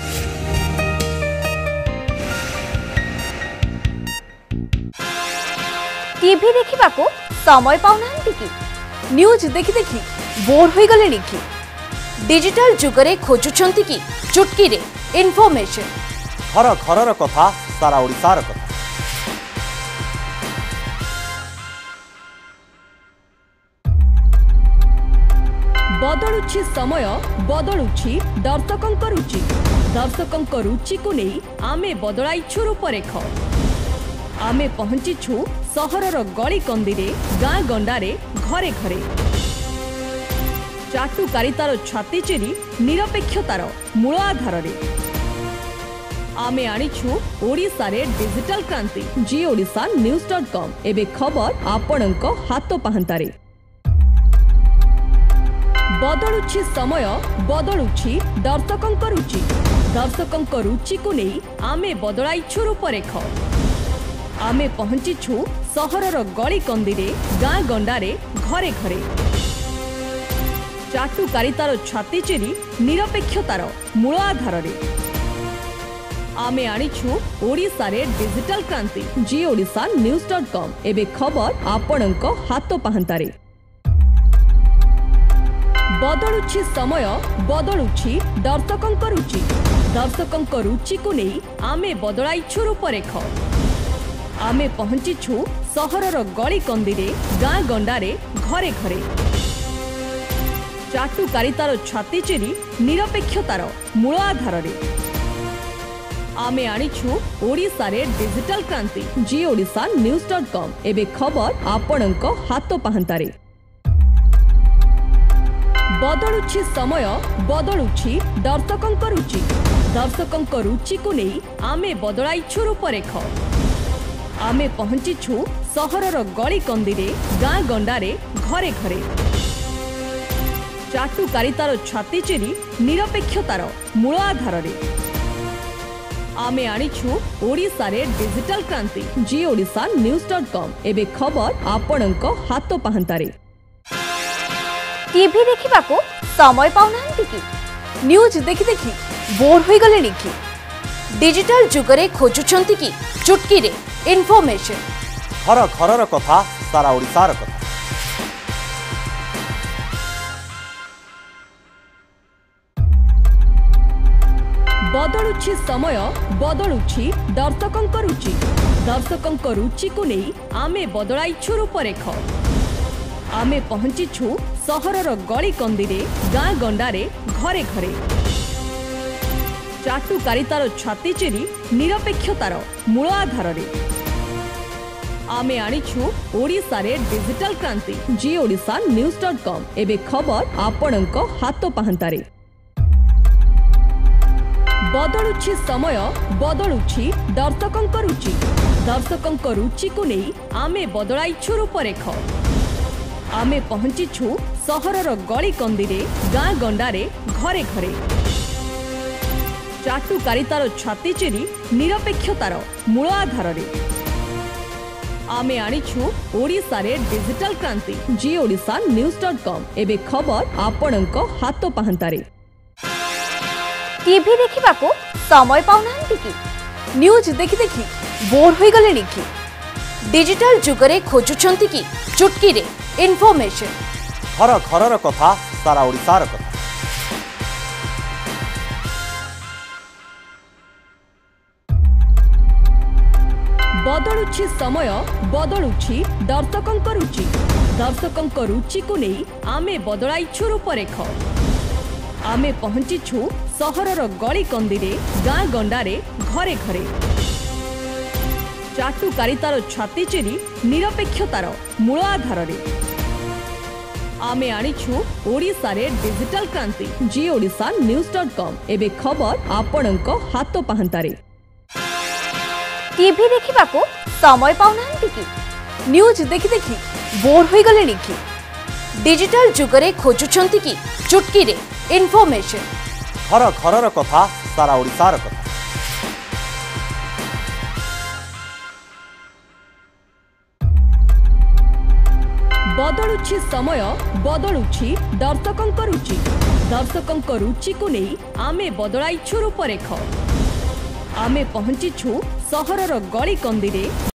टीवी देखा समय पाऊना कि न्यूज देखि देखि बोर हो गले कि डिजिटल जुगरे खोजुछंती कि चुटकी रे इन्फॉर्मेशन घर घर कथा सारा ओडिशार कथा। बदलुछि समय बदलुछि दर्शकंक रुचि दर्शकंक रुचि को नहीं आमे बदलाइछु रूपरेख आमे पहुंचीछु सहरर गली कंदीरे गाँ गंडारे घरे घरे चाटुकारितार छाती चिरी निरपेक्षतार मूल आधार आमे आनिछु ओडिशा रे डिजिटल क्रांति जी ओडिशा न्यूज.com एबे खबर आपणक हाथ पाहंतारे बदलुछि समय बदलुछि दर्शकंक रुचि दर्शकंक रुचि को नहीं आमे बदलाइछु रूपरेख आमे पहुंचीछु सहरर गली कंदीरे गाँ गंडारे घरे घरे चाटुकारितार छाती चिरी निरपेक्षतार मूल आधार आमे आनिछु ओडिशा रे डिजिटल क्रांति जी ओडिशा न्यूज.com एबे खबर आपणक हाथ पाहंतारे बदलुछि समय बदलुछि दर्शकंक रुचि दर्शकंक रुचि को नहीं आमे बदलाइछु रूपरेख आमे पहुंचीछु सहरर गली कंदीरे गाँ गंडारे घरे घरे चाटुकारितार छाती चिरी निरपेक्षतार मूल आधार आमे आनिछु ओडिशा रे डिजिटल क्रांति जी ओडिशा न्यूज.com एबे खबर आपणक हाथ पाहंतारे बदलुछि समय बदलुछि दर्शकंक रुचि दर्शकंक रुचि को नहीं आमे बदलाइछु रूपरेख आमे पहुंचीछु सहरर गली कंदीरे गाँ गंडारे घरे घरे चाटुकारितार छाती चिरी निरपेक्षतार मूल आधार आमे आनिछु ओडिशा रे डिजिटल क्रांति जी ओडिशा न्यूज.com एबे खबर आपणक हाथ पाहंतारे टीवी देखा समय पाऊना कि न्यूज देखि देखि बोर हो गले कि डिजिटल जुगरे खोजुछंती कि चुटकी रे इन्फॉर्मेशन घर घर कथा सारा ओडिशार कथा। बदलुछि समय बदलुछि दर्शकंक रुचि दर्शकंक रुचि को नहीं आमे बदलाइछु रूपरेख आमे पहुंचीछु सहरर गली कंदीरे गाँ गंडारे घरे घरे चाटुकारितार छाती चिरी निरपेक्षतार मूल आधार आमे आनिछु ओडिशा रे डिजिटल क्रांति जी ओडिशा न्यूज.com एबे खबर आपणक हाथ पाहंतारे बदलुछि समय बदलुछि दर्शकंक रुचि दर्शकंक रुचि को नहीं आमे बदलाइछु रूपरेख आमे पहुंचीछु सहरर गली कंदीरे गाँ गंडारे घरे घरे चाटुकारितार छाती चिरी निरपेक्षतार मूल आधार आमे आनिछु ओडिशा रे डिजिटल क्रांति जी ओडिशा न्यूज.com एबे खबर आपणक हाथ पाहंतारे टीवी देखा समय पाऊना कि न्यूज देखि देखि बोर हो गले कि डिजिटल जुगरे खोजुछंती कि चुटकी रे इन्फॉर्मेशन घर घर कथा सारा ओडिशार कथा। बदलुछि समय बदलुछि दर्शकंक रुचि दर्शकंक रुचि को नहीं आमे बदलाइछु रूपरेख आमे पहुंचीछु सहरर गली कंदीरे गाँ गंडारे घरे घरे चाटुकारितार छाती चिरी निरपेक्षतार मूल आधार आमे आनिछु ओडिशा रे डिजिटल क्रांति जी ओडिशा न्यूज.com एबे खबर आपणक हाथ पाहंतारे टीवी देखा समय पाऊना कि न्यूज देखि देखि बोर हो गले कि डिजिटल जुगरे खोजुछंती कि चुटकी रे इन्फॉर्मेशन घर घर कथा सारा ओडिशार कथा। बदलुछि समय बदलुछि दर्शकंक रुचि दर्शकंक रुचि को नहीं आमे बदलाइछु रूपरेख आमे पहुंचीछु सहरर गली कंदी रे।